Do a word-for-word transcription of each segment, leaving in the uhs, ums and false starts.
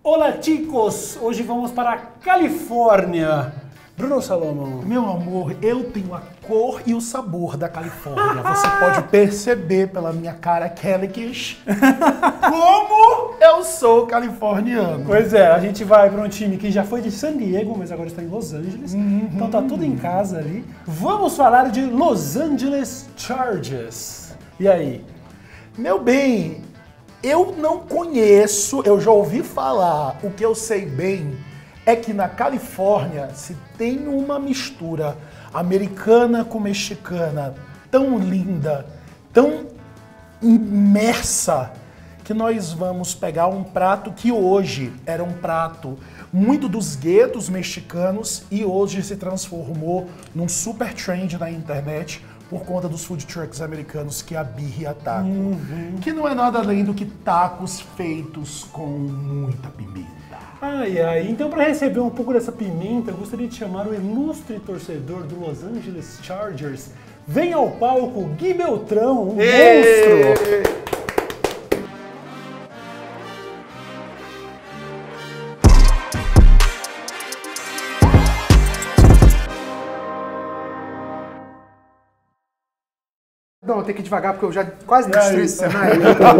Olá, chicos! Hoje vamos para a Califórnia. Bruno Salomão. Meu amor, eu tenho a cor e o sabor da Califórnia. Você pode perceber pela minha cara Kellykish como eu sou californiano. Pois é, a gente vai para um time que já foi de San Diego, mas agora está em Los Angeles. Uhum. Então tá tudo em casa ali. Vamos falar de Los Angeles Chargers. E aí? Meu bem, eu não conheço, eu já ouvi falar. O que eu sei bem é que na Califórnia se tem uma mistura americana com mexicana tão linda, tão imersa, que nós vamos pegar um prato que hoje era um prato muito dos guetos mexicanos e hoje se transformou num super trend na internet por conta dos food trucks americanos, que é a birria taco, uhum. que não é nada além do que tacos feitos com muita pimenta. Ai, ai. Então, para receber um pouco dessa pimenta, eu gostaria de chamar o ilustre torcedor do Los Angeles Chargers. Vem ao palco Gui Beltrão, um Êêê! monstro! Não, eu tenho que ir devagar porque eu já quase destruí esse cenário.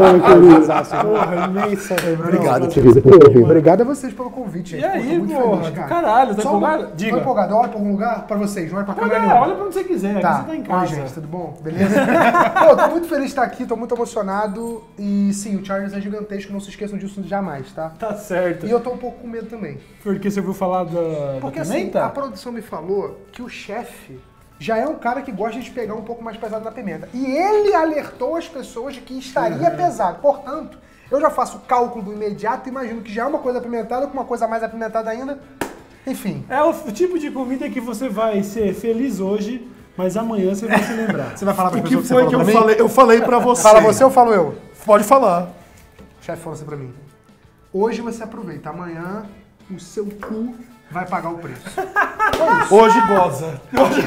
Porra, imensa. Obrigado, querido. Obrigado a vocês pelo convite, gente. E aí, Pô, tô muito porra, feliz, do cara. caralho, tá Só empolgado? um- Diga. Tô empolgado. Olha pra algum lugar pra vocês, não olha pra câmera Olha, nenhuma. olha pra onde você quiser, Tá. aqui você tá em casa. Oi, gente, tudo bom? Beleza? Pô, tô muito feliz de estar aqui, tô muito emocionado. E sim, o Chargers é gigantesco, não se esqueçam disso jamais, tá? Tá certo. E eu tô um pouco com medo também. Porque você ouviu falar da, Porque da assim, pimenta? a produção me falou que o chefe já é um cara que gosta de pegar um pouco mais pesado na pimenta. E ele alertou as pessoas de que estaria Uhum. pesado. Portanto, eu já faço o cálculo do imediato, imagino que já é uma coisa apimentada com uma coisa mais apimentada ainda. Enfim. É o tipo de comida que você vai ser feliz hoje, mas amanhã você vai se lembrar. Você vai falar pra O que pessoa que você foi falou que eu pra mim? falei? Eu falei pra você. Fala você ou falo eu? Pode falar. O chefe falou assim pra mim. Hoje você aproveita, amanhã o seu cu vai pagar o preço. Hoje goza.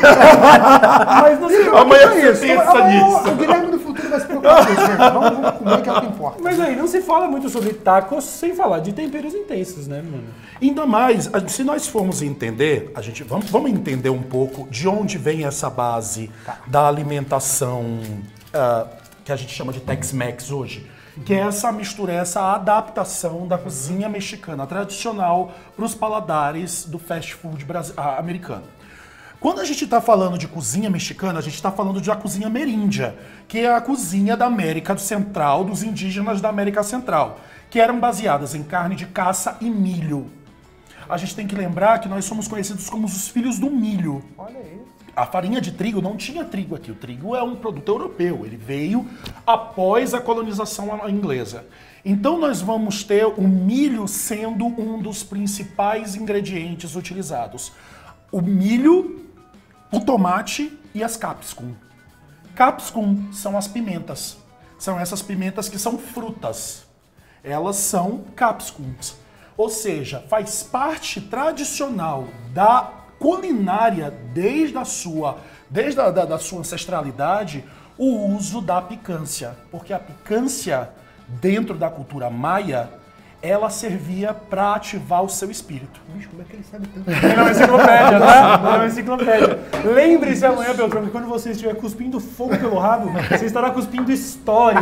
Mas não se Amanhã é você isso. pensa Amanhã nisso. O Guilherme do futuro vai se preocupar com isso, gente. Vamos, vamos comer que é o que importa. Mas aí, não se fala muito sobre tacos sem falar de temperos intensos, né, mano? Ainda mais, a- se nós formos entender, a gente vamos, vamos entender um pouco de onde vem essa base da alimentação ah, que a gente chama de Tex-Mex hoje. Que é essa mistura, essa adaptação da cozinha mexicana tradicional para os paladares do fast food brasi- ah, americano. Quando a gente está falando de cozinha mexicana, a gente está falando de a cozinha ameríndia, que é a cozinha da América Central, dos indígenas da América Central, que eram baseadas em carne de caça e milho. A gente tem que lembrar que nós somos conhecidos como os filhos do milho. Olha aí. A farinha de trigo não tinha trigo aqui. O trigo é um produto europeu. Ele veio após a colonização inglesa. Então nós vamos ter o milho sendo um dos principais ingredientes utilizados. O milho, o tomate e as capsicum. Capsicum são as pimentas. São essas pimentas que são frutas. Elas são capsicums. Ou seja, faz parte tradicional da culinária desde a sua, desde a da, da sua ancestralidade, o uso da picância. Porque a picância, dentro da cultura maia, ela servia para ativar o seu espírito. Bicho, como é que ele sabe tanto? Ele é uma enciclopédia, tá? Ele é uma enciclopédia. Lembre-se amanhã, Beltrão, que quando você estiver cuspindo fogo pelo rabo, você estará cuspindo história.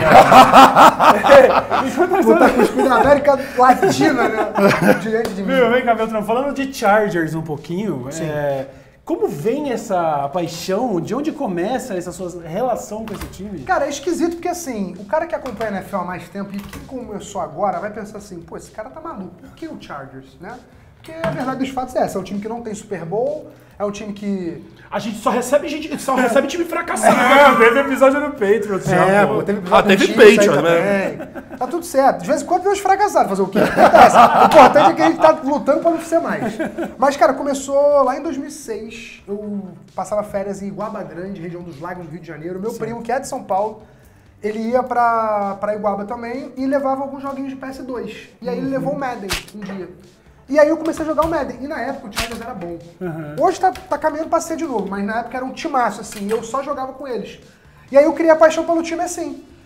Vou estar cuspindo a América Latina, né? Diante de mim. Meu, vem cá, Beltrão, falando de Chargers um pouquinho, é, como vem essa paixão, de onde começa essa sua relação com esse time? Cara, é esquisito porque assim, o cara que acompanha a N F L há mais tempo e que começou agora vai pensar assim, pô, esse cara tá maluco. Por que o Chargers, né? Porque a verdade dos fatos é essa, é um time que não tem Super Bowl, é um time que... A gente só recebe gente, só recebe time fracassado. É, teve episódio no Patriots já, É, pô. pô, teve Ah, teve episódio do Chiefs aí Patriots, também. Tá tudo certo. De vez em quando tem uns fracassados, fazer o quê? Acontece. O importante é que a gente tá lutando pra não ser mais. Mas, cara, começou lá em dois mil e seis. Eu passava férias em Iguaba Grande, região dos Lagos do Rio de Janeiro. Meu primo, que é de São Paulo, ele ia pra, pra Iguaba também e levava alguns joguinhos de P S dois. E aí ele levou o Madden um dia. E aí eu comecei a jogar o Madden. E na época o Chargers era bom. Uhum. Hoje tá, tá caminhando pra ser de novo, mas na época era um timaço, assim. E eu só jogava com eles. E aí eu criei a paixão pelo time assim.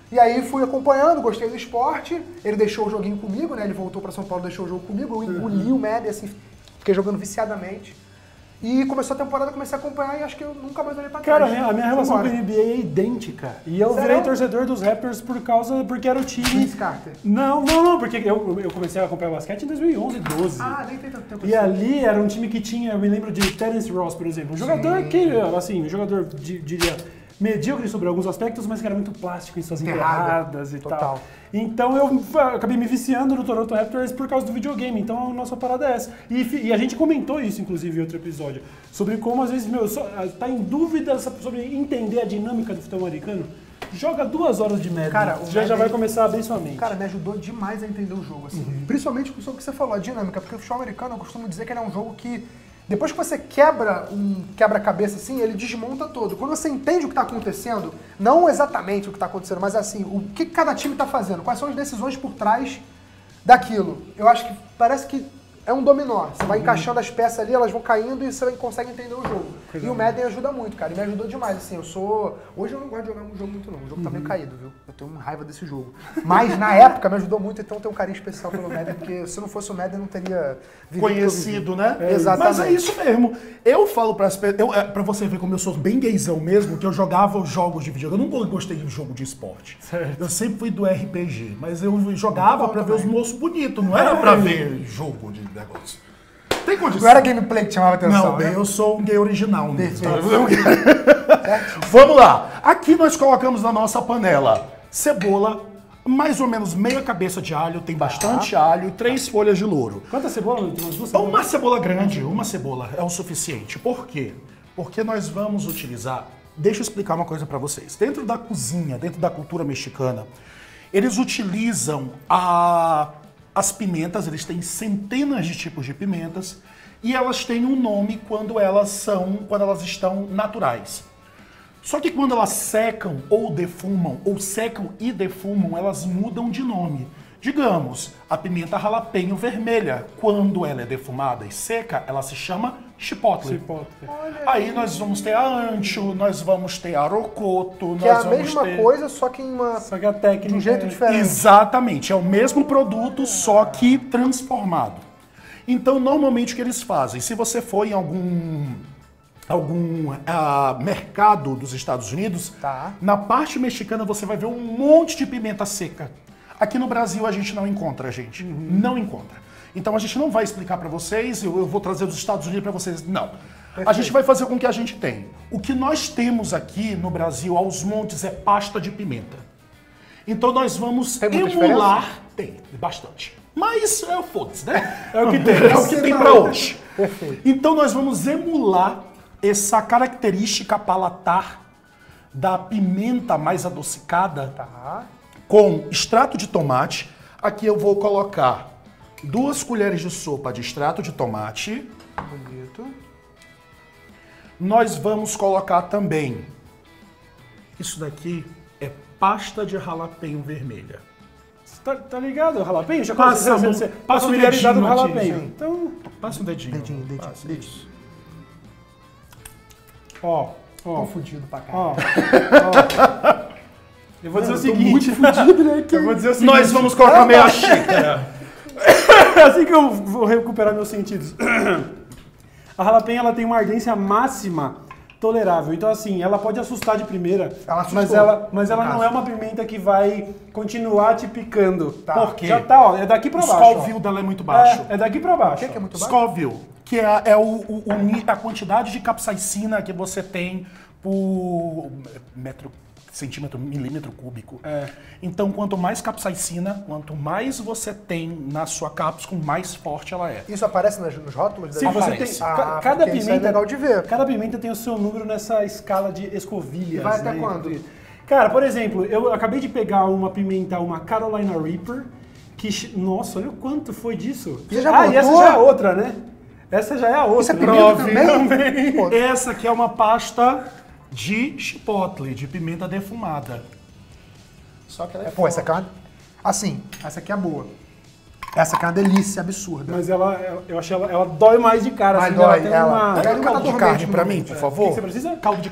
E aí fui acompanhando, gostei do esporte. Ele deixou o joguinho comigo, né? Ele voltou pra São Paulo, deixou o jogo comigo. Eu engoli o Madden, assim, fiquei jogando viciadamente. E começou a temporada, comecei a acompanhar e acho que eu nunca mais olhei pra trás. Cara, a minha, a minha relação com a N B A é idêntica. E eu Sério? virei torcedor dos Raptors por causa, porque era o time... Vince Carter. Não, não, não, porque eu, eu comecei a acompanhar basquete em dois mil e onze, doze. Ah, nem tem tanto tempo E assim. ali era um time que tinha, eu me lembro de Terence Ross, por exemplo. Um jogador que, assim, um jogador, di- diria, medíocre sobre alguns aspectos, mas que era muito plástico em suas Enterrado. enterradas e Total. tal. Então eu fa- acabei me viciando no Toronto Raptors por causa do videogame. Então a nossa parada é essa. E, fi- e a gente comentou isso, inclusive, em outro episódio. Sobre como, às vezes, meu, só, tá em dúvida sobre entender a dinâmica do futebol americano. Joga duas horas de Madden. Cara, o já, já Madden- vai começar a abrir sua mente. Cara, me ajudou demais a entender o jogo, assim. Principalmente sobre o que você falou, a dinâmica. Porque o futebol americano, eu costumo dizer que ele é um jogo que, depois que você quebra um quebra-cabeça assim, ele desmonta todo. Quando você entende o que está acontecendo, não exatamente o que está acontecendo, mas assim, o que cada time está fazendo, quais são as decisões por trás daquilo. Eu acho que parece que é um dominó. Você vai encaixando as peças ali, elas vão caindo e você consegue entender o jogo. E o Madden ajuda muito, cara. E me ajudou demais, assim. Eu sou... Hoje eu não gosto de jogar um jogo muito, não. O jogo tá meio caído, viu? Eu tenho uma raiva desse jogo. Mas na época me ajudou muito, então eu tenho um carinho especial pelo Madden, porque se não fosse o Madden eu não teria vivido o que eu Conhecido, vivi. né? É, exatamente. Mas é isso mesmo. Eu falo para as pessoas, pra você ver como eu sou bem gaysão mesmo, que eu jogava os jogos de videogame. Eu nunca gostei de jogo de esporte. Certo. Eu sempre fui do R P G, mas eu jogava bom pra ver os também. moços bonitos, não era pra ver jogo de negócio. Tem condição. Não era gameplay que chamava atenção, Não, né? bem, eu sou um gay original mesmo. Perfeito. Vamos lá. Aqui nós colocamos na nossa panela cebola, mais ou menos meia cabeça de alho, tem bastante alho e três folhas de louro. Quanta cebola? Tem umas duas Então, cebolas? uma cebola grande, uma cebola é o suficiente. Por quê? Porque nós vamos utilizar... Deixa eu explicar uma coisa pra vocês. Dentro da cozinha, dentro da cultura mexicana, eles utilizam a... as pimentas, eles têm centenas de tipos de pimentas e elas têm um nome quando elas são, quando elas estão naturais. Só que quando elas secam ou defumam, ou secam e defumam, elas mudam de nome. Digamos, a pimenta jalapeño vermelha, quando ela é defumada e seca, ela se chama chipotle. Chipotle. Aí nós vamos ter a ancho, nós vamos ter a rocoto, Que é nós a vamos mesma ter... coisa, só que em uma... Só que a técnica de um jeito é- diferente. Exatamente, é o mesmo produto, só que transformado. Então, normalmente o que eles fazem, se você for em algum algum ah, mercado dos Estados Unidos, Tá. na parte mexicana você vai ver um monte de pimenta seca. Aqui no Brasil a gente não encontra, gente. Não encontra. Então a gente não vai explicar pra vocês, eu, eu vou trazer dos Estados Unidos pra vocês. Não. A gente vai fazer com o que a gente tem. O que nós temos aqui no Brasil, aos montes, é pasta de pimenta. Então nós vamos Tem muita emular. Tem, bastante. Mas é, foda-se, né? É o que tem. É o que tem pra hoje. Perfeito. Então nós vamos emular essa característica palatar da pimenta mais adocicada Tá. com extrato de tomate. Aqui eu vou colocar duas colheres de sopa de extrato de tomate. Bonito. Nós vamos colocar também, isso daqui é pasta de jalapeño vermelha. Tá, tá ligado? Jalapeño? Já Passa conhece- um- você- passa um familiarizado dedinho com aqui, jalapeño. sim. Então, Passa um dedinho. Dedinho, dedinho, Passa dedinho. isso. ó, ó, Tô fudido pra caralho. ó. ó. Eu vou dizer o seguinte. Eu vou dizer o seguinte. Nós vamos colocar meia xícara. assim que eu vou recuperar meus sentidos. A jalapeño, ela tem uma ardência máxima tolerável. Então, assim, ela pode assustar de primeira, Ela assustou, mas ela, mas no ela não caso. é uma pimenta que vai continuar te picando. Tá. Por quê? Já tá, ó, é daqui pra O baixo. ó. Scoville dela é muito baixo. É, é daqui pra baixo. O que, que é muito baixo? Scoville, que é, é o, o- o ni- a quantidade de capsaicina que você tem por metro, centímetro, milímetro cúbico. É. Então, quanto mais capsaicina, quanto mais você tem na sua cápsula, mais forte ela é. Isso aparece nas- nos rótulos? Se da- você Aparece. tem, Ah, ca- cada porque isso pimenta é legal de ver. Cada pimenta tem o seu número nessa escala de escovilhas. Vai até né? quando? Cara, por exemplo, eu acabei de pegar uma pimenta, uma Carolina Reaper, que che- nossa, olha o quanto foi disso. Você já ah, e essa botou? já é outra, né? Essa já é a outra. Isso é pimenta também? Pô, Essa aqui é uma pasta de chipotle, de pimenta defumada. Só que ela é Pô, essa aqui é uma... Assim, essa aqui é boa. Essa aqui é uma delícia absurda. Mas ela, ela- eu achei ela, ela dói mais de cara. Mas assim, dói, ela tem ela- uma... ela- Pega um caldo de dormente carne no pra meio. mim, por O que favor. que você precisa? Caldo de carne.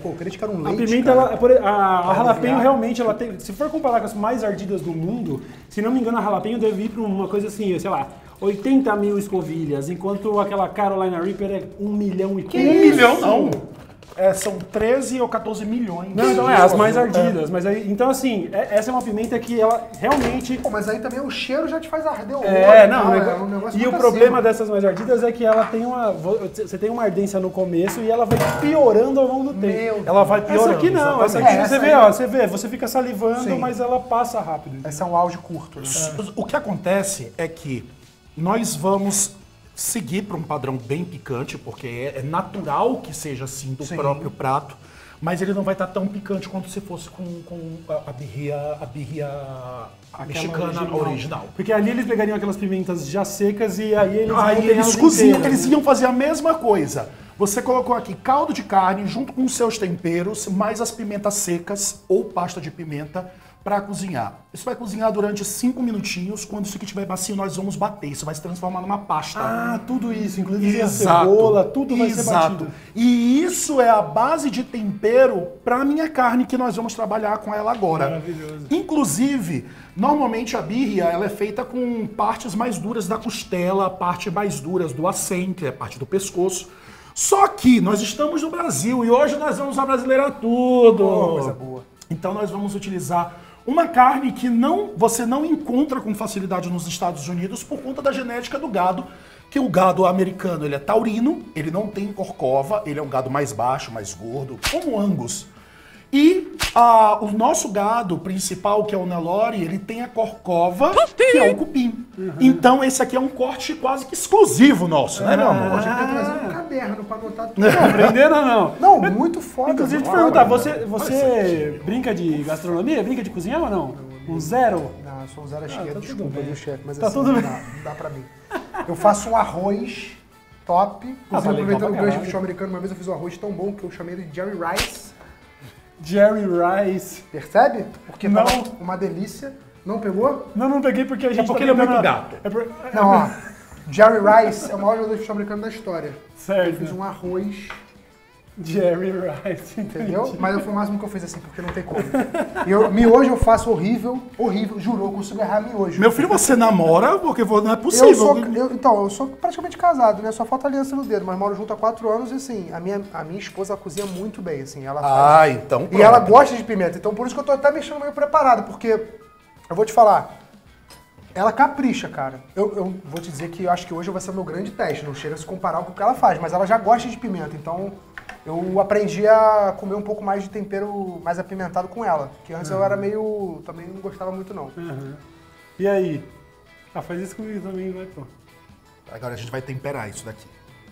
Pô, crente que era um A leite, pimenta, cara. ela, por- a, a jalapeno aliviar. realmente, ela tem, se for comparar com as mais ardidas do mundo, se não me engano, a jalapeno deve ir pra uma coisa assim, sei lá, oitenta mil escovilhas, enquanto aquela Carolina Reaper é um milhão e Um quinhentos. milhão não. É, são treze ou quatorze milhões. Não, então é, as mais ardidas. Mas aí, então assim, é- essa é uma pimenta que ela realmente... Pô, mas aí também o cheiro já te faz arder o olho. É, e não, tal, o é negócio- um negócio e o muito problema acima. dessas mais ardidas é que ela tem uma... Você tem uma ardência no começo e ela vai piorando ao longo do tempo. Meu Ela vai piorando. Essa aqui não, essa exatamente. aqui É, você essa vê, aí- ó, você vê, você fica salivando, Sim. mas ela passa rápido. Esse é um auge curto, né? O que acontece é que nós vamos seguir para um padrão bem picante, porque é é natural que seja assim do Sim. próprio prato, mas ele não vai estar tão picante quanto se fosse com, com a, a birria, a birria Aquela mexicana original. Porque ali eles pegariam aquelas pimentas já secas e aí eles Aí vão eles elas cozinham, inteiras, eles né? iam fazer a mesma coisa. Você colocou aqui caldo de carne junto com os seus temperos, mais as pimentas secas ou pasta de pimenta para cozinhar. Isso vai cozinhar durante cinco minutinhos. Quando isso aqui estiver macio, nós vamos bater. Isso vai se transformar numa pasta. Ah, tudo isso, inclusive a Exato. cebola, tudo vai ser Exato. batido. E isso é a base de tempero para a minha carne que nós vamos trabalhar com ela agora. Maravilhoso. Inclusive, normalmente a birria ela é feita com partes mais duras da costela, a parte mais duras do acém, que é a parte do pescoço. Só que nós estamos no Brasil e hoje nós vamos abrasileirar tudo. Pô, coisa boa. Então nós vamos utilizar uma carne que não, você não encontra com facilidade nos Estados Unidos por conta da genética do gado, que o gado americano ele é taurino, ele não tem corcova, ele é um gado mais baixo, mais gordo, como o Angus. E ah, o nosso gado principal, que é o Nelore, ele tem a corcova, que é o cupim. Então esse aqui é um corte quase que exclusivo nosso, né, meu amor? Podia ter trazido um caderno pra anotar tudo. Aprendendo ou não? Não, muito foda. Inclusive, te Olha, perguntar, olha. você, você brinca de gastronomia? Brinca de cozinhar ou não? Um zero? Não, eu sou um zero à esquerda, tá tudo desculpa, bem. viu, chefe? Mas Tá assim, tudo não, bem. dá, não dá pra mim. Eu faço um arroz top. Inclusive, tá legal aproveitando pra o gancho do caralho. futebol americano, uma vez eu fiz um arroz tão bom que eu chamei ele de Jerry Rice. Jerry Rice. Percebe? Porque Não. tava uma delícia. Não pegou? Não, não peguei porque a gente porque tá ele é tentando- muito gato. É por... Não, ó. Jerry Rice é o maior jogador de futebol americano da história. Eu Certo. fiz um arroz, Jerry Rice, entendeu? entendi. Mas foi o máximo que eu fiz assim, porque não tem como. E eu, miojo eu faço horrível, horrível, juro, eu consigo errar miojo. Meu filho, você namora porque não é Eu possível. sou, eu- então, eu sou praticamente casado, né? Só falta aliança no dedo, mas moro junto há quatro anos e assim, a minha, a minha esposa cozinha muito bem, assim, ela faz. Ah, então E ela gosta de pimenta, então por isso que eu tô até mexendo meio preparado, porque eu vou te falar, ela capricha, cara. Eu, eu vou te dizer que eu acho que hoje vai ser o meu grande teste, não chega a se comparar com o que ela faz, mas ela já gosta de pimenta, então eu aprendi a comer um pouco mais de tempero mais apimentado com ela, que antes eu era meio, também não gostava muito não. Uhum. E aí? Ah, faz isso comigo também, vai, pô. Agora a gente vai temperar isso daqui.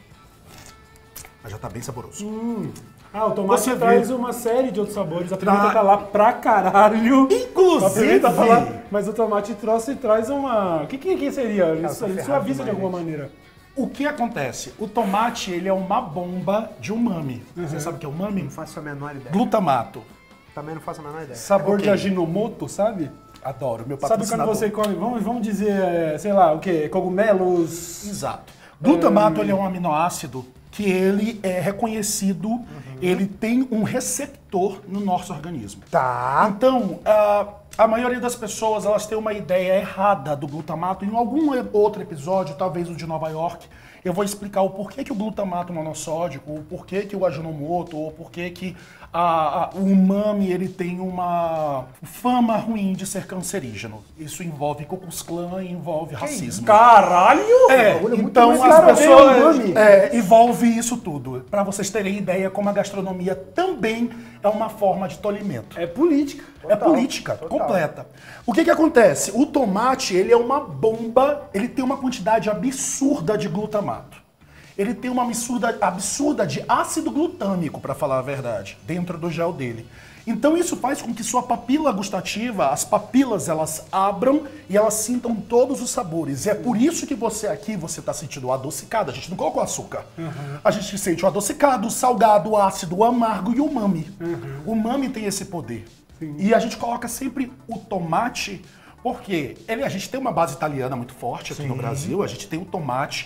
Mas já tá bem saboroso. Ah, o tomate Você traz vê. uma série de outros sabores. A pimenta Tra- tá lá pra caralho. Inclusive- A pimenta tá lá, mas o tomate trouxe traz uma... O que, que, que seria? Isso, tô ele ferrado suaviza de demais. alguma maneira. O que acontece? O tomate, ele é uma bomba de umami. Você sabe o que é umami? Não faço a menor ideia. Glutamato. Também não faço a menor ideia. Sabor Ok. de Ajinomoto, sabe? Adoro, meu Sabe quando patrocinador. você come, vamos, vamos dizer, é, sei lá, o quê? Cogumelos... Exato. Glutamato, ele é um aminoácido que ele é reconhecido, ele tem um receptor no nosso organismo. Tá. Então, a, a maioria das pessoas, elas têm uma ideia errada do glutamato. Em algum e- outro episódio, talvez o de Nova York, eu vou explicar o porquê que o glutamato monossódico, o porquê que o Ajinomoto, o porquê que a, a- o umami ele tem uma fama ruim de ser cancerígeno. Isso envolve Ku Klux Klan, envolve racismo. Caralho! É, bagulho é muito então mais as caro, pessoas né, umami? é, envolve isso tudo. Pra vocês terem ideia como a gastronomia também é uma forma de tolimento. É política. É Total, política total. completa. O que que acontece? O tomate, ele é uma bomba, ele tem uma quantidade absurda de glutamato. Ele tem uma absurda, absurda de ácido glutâmico, para falar a verdade, dentro do gel dele. Então isso faz com que sua papila gustativa, as papilas, elas abram e elas sintam todos os sabores. E é por isso que você aqui, você está sentindo o adocicado. A gente não colocou açúcar. A gente sente o adocicado, o salgado, o ácido, o amargo e o umami. O umami tem esse poder. E a gente coloca sempre o tomate, porque ele, a gente tem uma base italiana muito forte aqui no Brasil. A gente tem o tomate,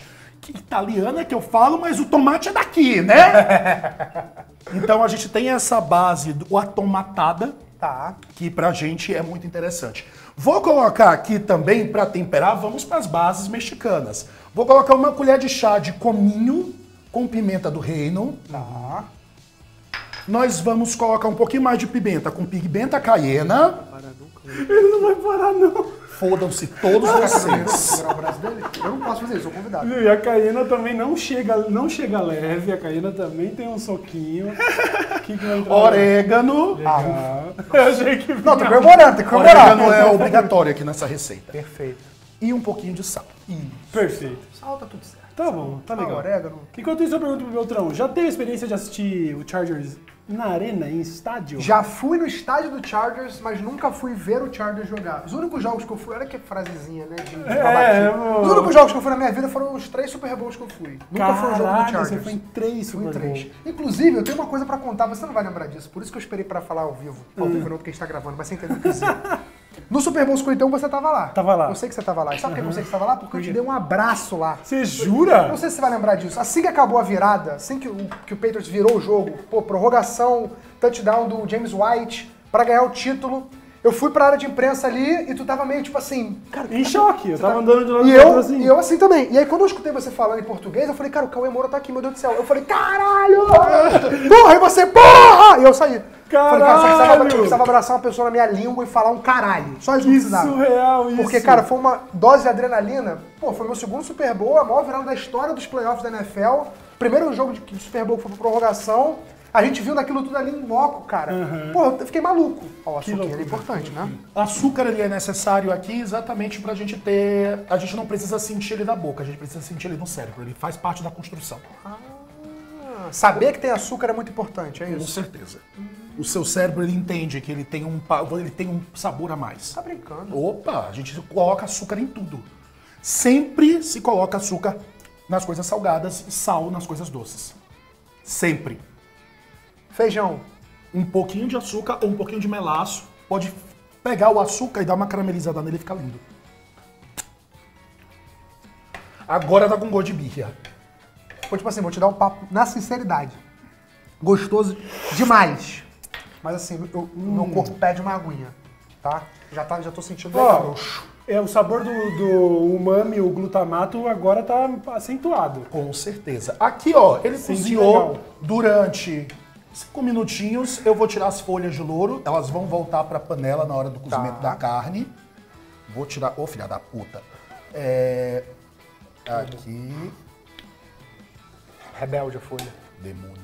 italiana que eu falo, mas o tomate é daqui, né? Então a gente tem essa base do atomatada, Tá. que pra gente é muito interessante. Vou colocar aqui também, pra temperar, vamos pras bases mexicanas. Vou colocar uma colher de chá de cominho com pimenta do reino. Tá. Nós vamos colocar um pouquinho mais de pimenta com pimenta caiena. Ele não vai parar, não. Fodam-se todos vocês. Segurar o braço dele? Eu não posso fazer isso, sou convidado. E a Caiena também não chega, não chega leve, a Caiena também tem um soquinho. Que que vai entrar? Orégano. Legal. Eu achei que... Não, tô comemorando, tem que comemorar. Orégano é obrigatório aqui nessa receita. Perfeito. E um pouquinho de sal. Perfeito. Sal tá tudo certo. Tá bom, tá legal. Ah, orégano. Enquanto isso, eu pergunto pro Beltrão, já teve experiência de assistir o Chargers na arena, em estádio? Já fui no estádio do Chargers, mas nunca fui ver o Chargers jogar. Os únicos jogos que eu fui, olha que frasezinha, né? De, de É, babaquinha. mano. Os únicos jogos que eu fui na minha vida foram os três Super Bowls que eu fui. Nunca foi um jogo do Caralho, Chargers. você foi em três Fui em Super três. Bowl. Inclusive, eu tenho uma coisa pra contar, você não vai lembrar disso, por isso que eu esperei pra falar ao vivo. Ao vivo não, porque a gente tá gravando, mas você entendeu o que eu quis dizer. No Super Bowl cinquenta e um você tava lá. Tava lá. Eu sei que você tava lá. E sabe por que eu sei que você tava lá? Porque eu te dei um abraço lá. Você jura? Não sei se você vai lembrar disso. Assim que acabou a virada, assim que o, que o Patriots virou o jogo, pô, prorrogação, touchdown do James White pra ganhar o título, eu fui pra área de imprensa ali e tu tava meio tipo assim, cara... Em choque, eu tava andando de lado E pro outro eu, assim. e eu assim também. E aí quando eu escutei você falando em português, eu falei, cara, o Cauê Moura tá aqui, meu Deus do céu. Eu falei, caralho! Porra! E você, porra! E eu saí. Falei, cara, só precisava, eu precisava abraçar uma pessoa na minha língua e falar um caralho. Só isso que eu Que precisava. surreal isso. Porque, cara, foi uma dose de adrenalina. Pô, foi meu segundo Super Bowl, a maior virada da história dos playoffs da N F L. Primeiro jogo de, de Super Bowl que foi pra prorrogação. A gente viu daquilo tudo ali em loco, cara. Uhum. Pô, eu fiquei maluco. Ó, o Que açúcar é loucura. importante, né? Açúcar ele é necessário aqui exatamente pra gente ter... A gente não precisa sentir ele da boca, a gente precisa sentir ele no cérebro. Ele faz parte da construção. Ah, saber que tem açúcar é muito importante, é Com isso? certeza. O seu cérebro ele entende que ele tem um, pa- ele tem um sabor a mais. Tá brincando. Opa, a gente coloca açúcar em tudo. Sempre se coloca açúcar nas coisas salgadas e sal nas coisas doces. Sempre. Feijão. Um pouquinho de açúcar ou um pouquinho de melaço pode pegar o açúcar e dar uma caramelizada nele e ficar lindo. Agora tá com gosto de birria. Pô, tipo assim, vou te dar um papo na sinceridade. Gostoso demais. Mas assim, eu- meu corpo pede uma aguinha, tá? Já, tá, já tô sentindo legal. Ó, é, o sabor do, do umami, o glutamato, agora tá acentuado. Com certeza. Aqui, ó, ele Senti cozinhou legal. durante cinco minutinhos. Eu vou tirar as folhas de louro, elas vão voltar pra panela na hora do cozimento Tá. da carne. Vou tirar... Ô, filha da puta. É... Aqui... Rebelde a folha. Demônio.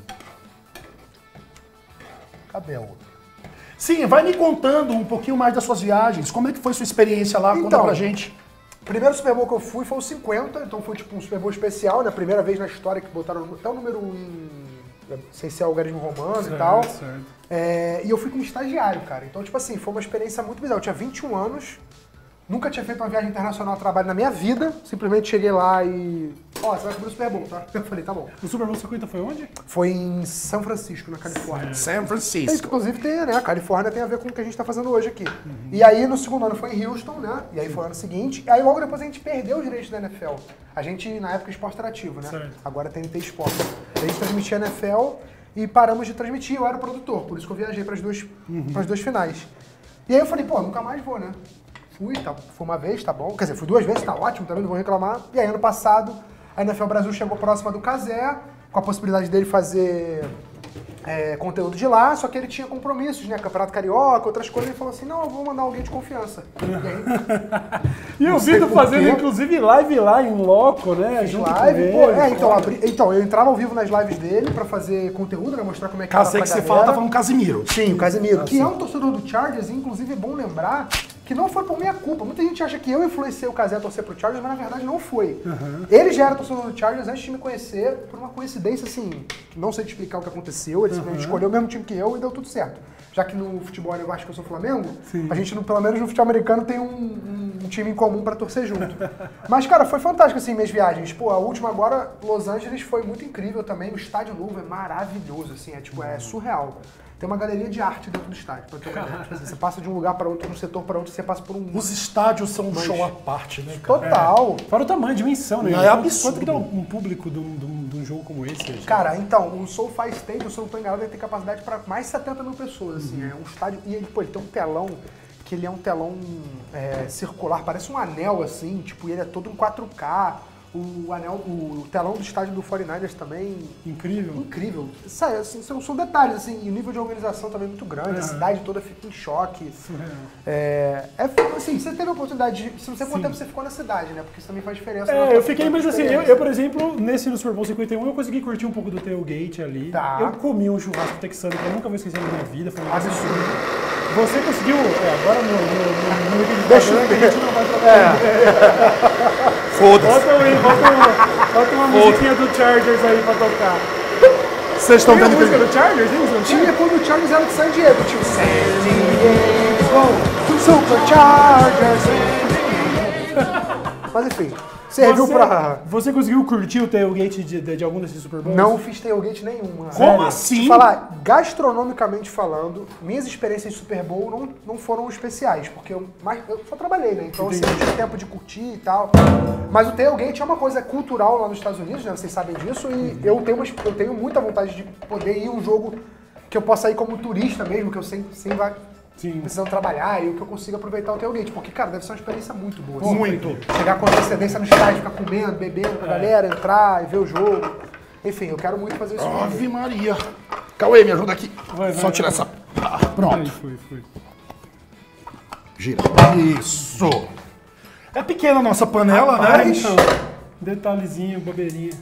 Cadê a outra? Sim, vai me contando um pouquinho mais das suas viagens. Como é que foi sua experiência lá? Conta Então, pra gente. Primeiro Super Bowl que eu fui foi o cinquenta, então foi tipo um Super Bowl especial, né? Primeira vez na história que botaram até o número em... sem ser algarismo romano e tal. certo. É, e eu fui como estagiário, cara. Então, tipo assim, foi uma experiência muito bizarra. Eu tinha vinte e um anos, nunca tinha feito uma viagem internacional a trabalho na minha vida. Simplesmente cheguei lá e... Ó, você vai cobrir o Super Bowl, tá? Eu falei, tá bom. O Super Bowl cinquenta foi onde? Foi em São Francisco, na Califórnia. San É isso que, Francisco. inclusive, tem, né? A Califórnia tem a ver com o que a gente tá fazendo hoje aqui. E aí, no segundo ano foi em Houston, né? E aí foi o ano seguinte. E aí, logo depois, a gente perdeu os direitos da N F L. A gente, na época, esporte interativo, né? Certo. Agora tem T V Esporte. A gente transmitia a N F L e paramos de transmitir. Eu era o produtor, por isso que eu viajei para as duas, pras duas finais. E aí eu falei, pô, nunca mais vou, né? Fui, tá, fui uma vez, tá bom. Quer dizer, fui duas vezes, tá ótimo, também não vou reclamar. E aí, ano passado, a N F L Brasil chegou próxima do Casé, com a possibilidade dele fazer é, conteúdo de lá, só que ele tinha compromissos, né? Campeonato Carioca, outras coisas. Ele falou assim, não, eu vou mandar alguém de confiança. E aí, E eu sei vi tu por fazendo, quê. inclusive, live lá em loco, né? Junto live, com pô, ele. é, então, abri- então, eu entrava ao vivo nas lives dele pra fazer conteúdo, né? Mostrar como é que era Casei pra que você galera. fala, tá falando Casimiro. Sim, o Casemiro, que é um torcedor do Chargers, e inclusive é bom lembrar que não foi por minha culpa. Muita gente acha que eu influenciei o Casé a torcer pro Chargers, mas na verdade não foi. Ele já era torcedor do Chargers antes de me conhecer, por uma coincidência, assim, que não sei te explicar o que aconteceu. Ele simplesmente escolheu o mesmo time que eu e deu tudo certo. Já que no futebol eu acho que eu sou Flamengo, a gente, no- pelo menos no futebol americano, tem um, um- um time em comum pra torcer junto. Mas, cara, foi fantástico, assim, minhas viagens. Pô, a última agora, Los Angeles, foi muito incrível também. O estádio novo é maravilhoso, assim, é tipo, é surreal. tem uma galeria de arte dentro do estádio. Pra ter uma ideia. Tipo assim, você passa de um lugar para outro, de um setor para outro, você passa por um... Os estádios são um show à parte, né, cara? Total. É. Fora o tamanho, a dimensão, né? Não, é absurdo. Quanto que dá um público de um, de um, de um jogo como esse? Gente? Cara, então, o SoFi Stadium, se eu não tô enganado, ele tem capacidade para mais de setenta mil pessoas, assim. Uhum. É um estádio... E ele, pô, ele tem um telão, que ele é um telão é, circular, parece um anel, assim, tipo, e ele é todo em quatro K. O anel, o telão do estádio do quarenta e nove ers também... Incrível. Incrível. Sério, assim, são, são detalhes, assim, e o nível de organização também é muito grande, uhum. A cidade toda fica em choque. É, é, assim, você teve a oportunidade de... Não sei quanto tempo você ficou na cidade, né? Porque isso também faz diferença. É, eu fiquei, mas assim, eu, eu, por exemplo, nesse no Super Bowl cinquenta e um, eu consegui curtir um pouco do tailgate ali. Tá. Eu comi um churrasco texano que eu nunca vou esquecer na minha vida. Foi um absurdo. Você conseguiu... É, agora no, no, no, no vídeo Deixa eu a gente não vai trocar. É. Foda-se. Bota, bota, uma, bota uma musiquinha do Chargers aí pra tocar. Vocês estão vendo a música do Chargers? Tem música do Tinha quando o Chargers era de San Diego. Tipo, San Diego, Super Chargers. Mas enfim, serviu você, pra... Você conseguiu curtir o tailgate de, de, de algum desses Super Bowls? Não fiz tailgate nenhuma. Como Sério. assim? Te falar, gastronomicamente falando, minhas experiências de Super Bowl não, não foram especiais, porque eu, mais, eu só trabalhei, né? Então assim, eu tive tempo de curtir e tal. Mas o tailgate é uma coisa cultural lá nos Estados Unidos, né? Vocês sabem disso, e uhum. eu, tenho uma, eu tenho muita vontade de poder ir a um jogo que eu possa ir como turista mesmo, que eu sempre, sempre vai... Sim. Precisando trabalhar e o que eu consigo aproveitar o tailgate. Porque, cara, deve ser uma experiência muito boa. Assim. Muito. Chegar com antecedência no estádio, ficar comendo, bebendo com a galera, entrar e ver o jogo. Enfim, eu quero muito fazer isso. Ave Maria. Cauê, me ajuda aqui. Vai, vai, Só tirar vai. essa... Ah, pronto. Aí, foi, foi. Gira. Isso. É pequena a nossa panela, né? Então, detalhezinho, bobeirinha.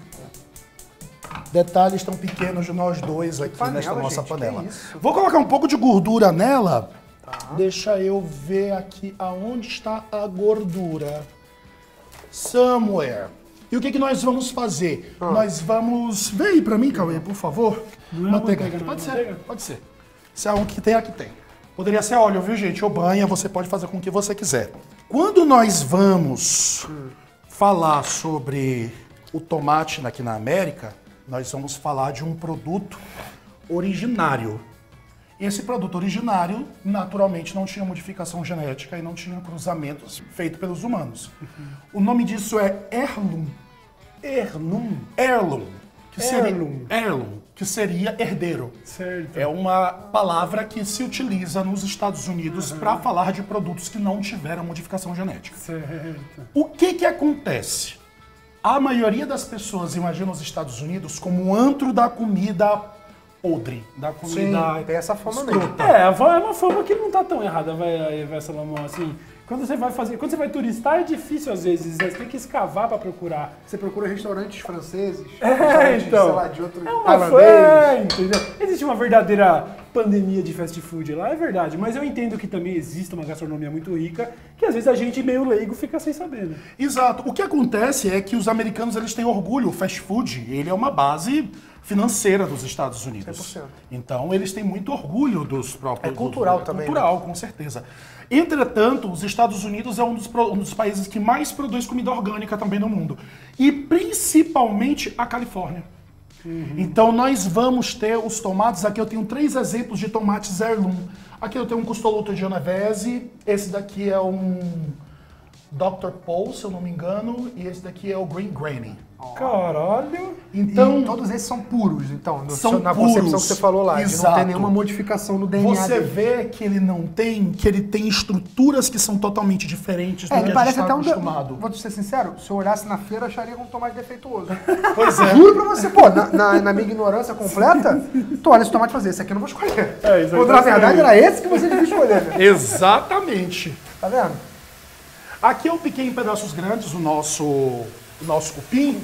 Detalhes tão pequenos de nós dois aqui panela, nesta nossa gente, panela. que isso? Vou colocar um pouco de gordura nela. Tá. Deixa eu ver aqui aonde está a gordura. Somewhere. E o que, que nós vamos fazer? Ah. Nós vamos... Vê aí pra mim, Cauê, por favor. Não manteiga. manteiga, não. Pode ser, Manteiga? pode ser. Se é um que tem, aqui tem. Poderia ser óleo, viu, gente? Ou banha, você pode fazer com o que você quiser. Quando nós vamos hum. falar sobre o tomate aqui na América, nós vamos falar de um produto originário. Esse produto originário, naturalmente, não tinha modificação genética e não tinha cruzamentos feitos pelos humanos. Uhum. O nome disso é heirloom. Heirloom? Heirloom. Que seria, Heirloom. heirloom, que seria herdeiro. Certo. É uma palavra que se utiliza nos Estados Unidos uhum. para falar de produtos que não tiveram modificação genética. Certo. O que que acontece? A maioria das pessoas imagina os Estados Unidos como um antro da comida podre, da comida... Sim, tem essa fama mesmo. É, é uma fama que não tá tão errada, vai, vai Salomão, assim... Quando você vai fazer, quando você vai turistar é difícil às vezes, né? Você tem que escavar para procurar. Você procura restaurantes franceses, é, restaurantes, então, sei lá, de outro é uma tailandês. É, entendeu? Existe uma verdadeira pandemia de fast food lá, é verdade, mas eu entendo que também existe uma gastronomia muito rica, que às vezes a gente meio leigo fica sem saber, né? Exato. O que acontece é que os americanos eles têm orgulho, o fast food, ele é uma base financeira dos Estados Unidos. cem por cento. Então eles têm muito orgulho dos próprios... É cultural do, também. Cultural, né? Com certeza. Entretanto, os Estados Unidos é um dos, um dos países que mais produz comida orgânica também no mundo. E principalmente a Califórnia. Uhum. Então nós vamos ter os tomates, aqui eu tenho três exemplos de tomates heirloom. Aqui eu tenho um Costoluto Genovese, esse daqui é um doutor Paul, se eu não me engano, e esse daqui é o Green Granny. Caralho! Então, e todos esses são puros, então, no, são na puros, concepção que você falou lá, exato. De não ter nenhuma modificação no D N A Você dele. vê que ele não tem, que ele tem estruturas que são totalmente diferentes do É, que ele a parece gente está até um... acostumado. Vou te ser sincero, se eu olhasse na feira, eu acharia um tomate defeituoso. Pois é. Juro pra você, pô, na, na, na minha ignorância completa, tu olha esse tomate e fazer, esse aqui eu não vou escolher. É, Quando na verdade era esse que você devia escolher. Né? Exatamente. Tá vendo? Aqui eu piquei em pedaços grandes o nosso, o nosso cupim.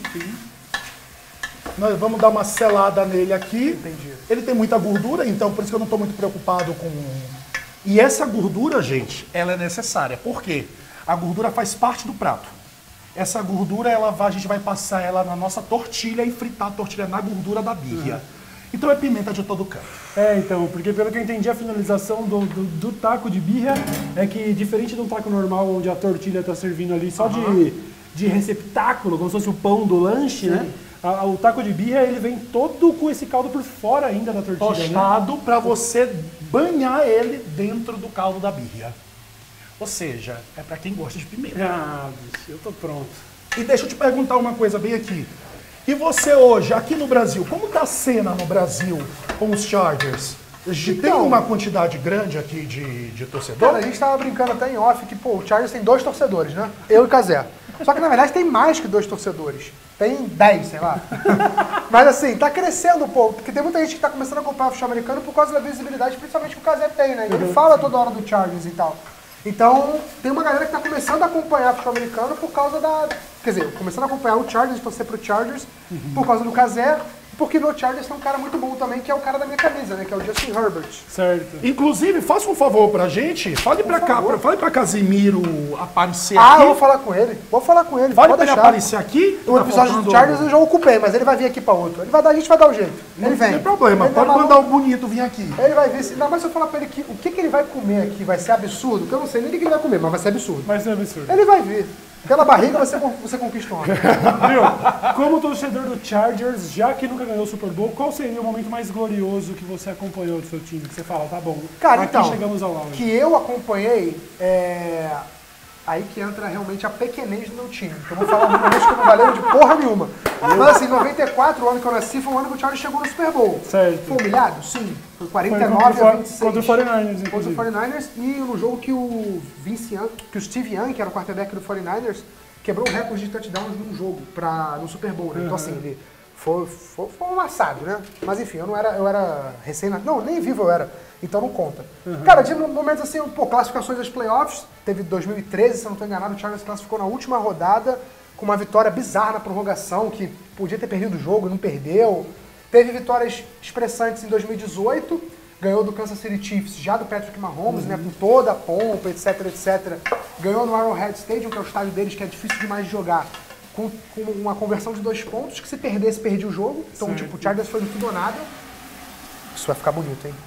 Nós vamos dar uma selada nele aqui. Entendi. Ele tem muita gordura, então por isso que eu não estou muito preocupado com... E essa gordura, gente, ela é necessária. Por quê? A gordura faz parte do prato. Essa gordura, ela vai, a gente vai passar ela na nossa tortilha e fritar a tortilha na gordura da birria. Uhum. Então é pimenta de todo canto. É, então, porque pelo que eu entendi, a finalização do, do, do taco de birria é que, diferente de um taco normal, onde a tortilha está servindo ali só uhum. de, de receptáculo, como se fosse o pão do lanche, Sim. né? A- o taco de birria, ele vem todo com esse caldo por fora ainda da tortilha, né? Tostado para você banhar ele dentro do caldo da birria. Ou seja, é para quem gosta de pimenta. Ah, bicho, eu tô pronto. E deixa eu te perguntar uma coisa bem aqui. E você hoje, aqui no Brasil, como tá a cena no Brasil com os Chargers? Tem Então, uma quantidade grande aqui de, de torcedor? Cara, a gente tava brincando até em off que, pô, o Chargers tem dois torcedores, né? Eu e o Cazé. Só que, na verdade, tem mais que dois torcedores. Tem dez, sei lá. Mas, assim, tá crescendo um pouco. Porque tem muita gente que tá começando a acompanhar o futebol americano por causa da visibilidade, principalmente que o Cazé tem, né? Ele fala toda hora do Chargers e tal. Então, tem uma galera que tá começando a acompanhar o futebol americano por causa da... Quer dizer, começando a acompanhar o Chargers, torcer pro Chargers, por causa do Cazé. Porque no Chargers tem um cara muito bom também, que é o cara da minha camisa, né? Que é o Justin Herbert. Certo. Inclusive, faça um favor pra gente, fale pra cá, favor. pra, fale pra Casimiro aparecer Ah, aqui. eu vou falar com ele. Vou falar com ele. Fale pode pra ele deixar. aparecer aqui. O Tá episódio faltando- do Chargers eu já ocupei, mas ele vai vir aqui pra outro. Ele vai dar, a gente vai dar o jeito. Ele Não vem. tem problema, Ele pode vai mandar o bonito vir aqui. Ele vai vir. se- Ainda mais se eu falar pra ele que o que, que ele vai comer aqui vai ser absurdo, porque eu não sei nem o que ele vai comer, mas vai ser absurdo. Mas é absurdo. Ele vai vir. Pela barriga você, con- você conquista um homem. Viu? Como torcedor do Chargers, já que nunca ganhou o Super Bowl, qual seria o momento mais glorioso que você acompanhou do seu time? Que você fala, tá bom, Cara, aqui então, chegamos ao auge. que eu acompanhei, é... aí que entra realmente a pequenez do meu time. Eu vou falar normalmente que eu não valeu de porra nenhuma. Mas assim, noventa e quatro, o ano que eu nasci, foi o ano que o Chargers chegou no Super Bowl. Certo. Foi humilhado? Sim. Foi quarenta e Foi nove contra, a o- vinte e seis. contra o quarenta e ners, Contra o inclusive. quarenta e ners e no jogo que o Vince Young, que o Steve Young, que era o quarterback do quarenta e ners, quebrou o recorde de touchdowns num jogo pra, no Super Bowl, né? Então assim, ele foi, foi, foi um amassado, né? Mas enfim, eu não era, eu era recém não, nem vivo eu era, então não conta. Cara, de momentos assim, pô, classificações das playoffs, teve dois mil e treze, se eu não tô enganado, o Chargers classificou na última rodada com uma vitória bizarra na prorrogação, que podia ter perdido o jogo e não perdeu. Teve vitórias expressantes em dois mil e dezoito, ganhou do Kansas City Chiefs, já do Patrick Mahomes, né, com toda a pompa, etc, etcétera. Ganhou no Arrowhead Stadium, que é o estádio deles, que é difícil demais de jogar, com, com uma conversão de dois pontos, que se perdesse, perdia o jogo. Então, Certo. tipo, o Chargers foi no tudo ou nada. Isso vai ficar bonito, hein?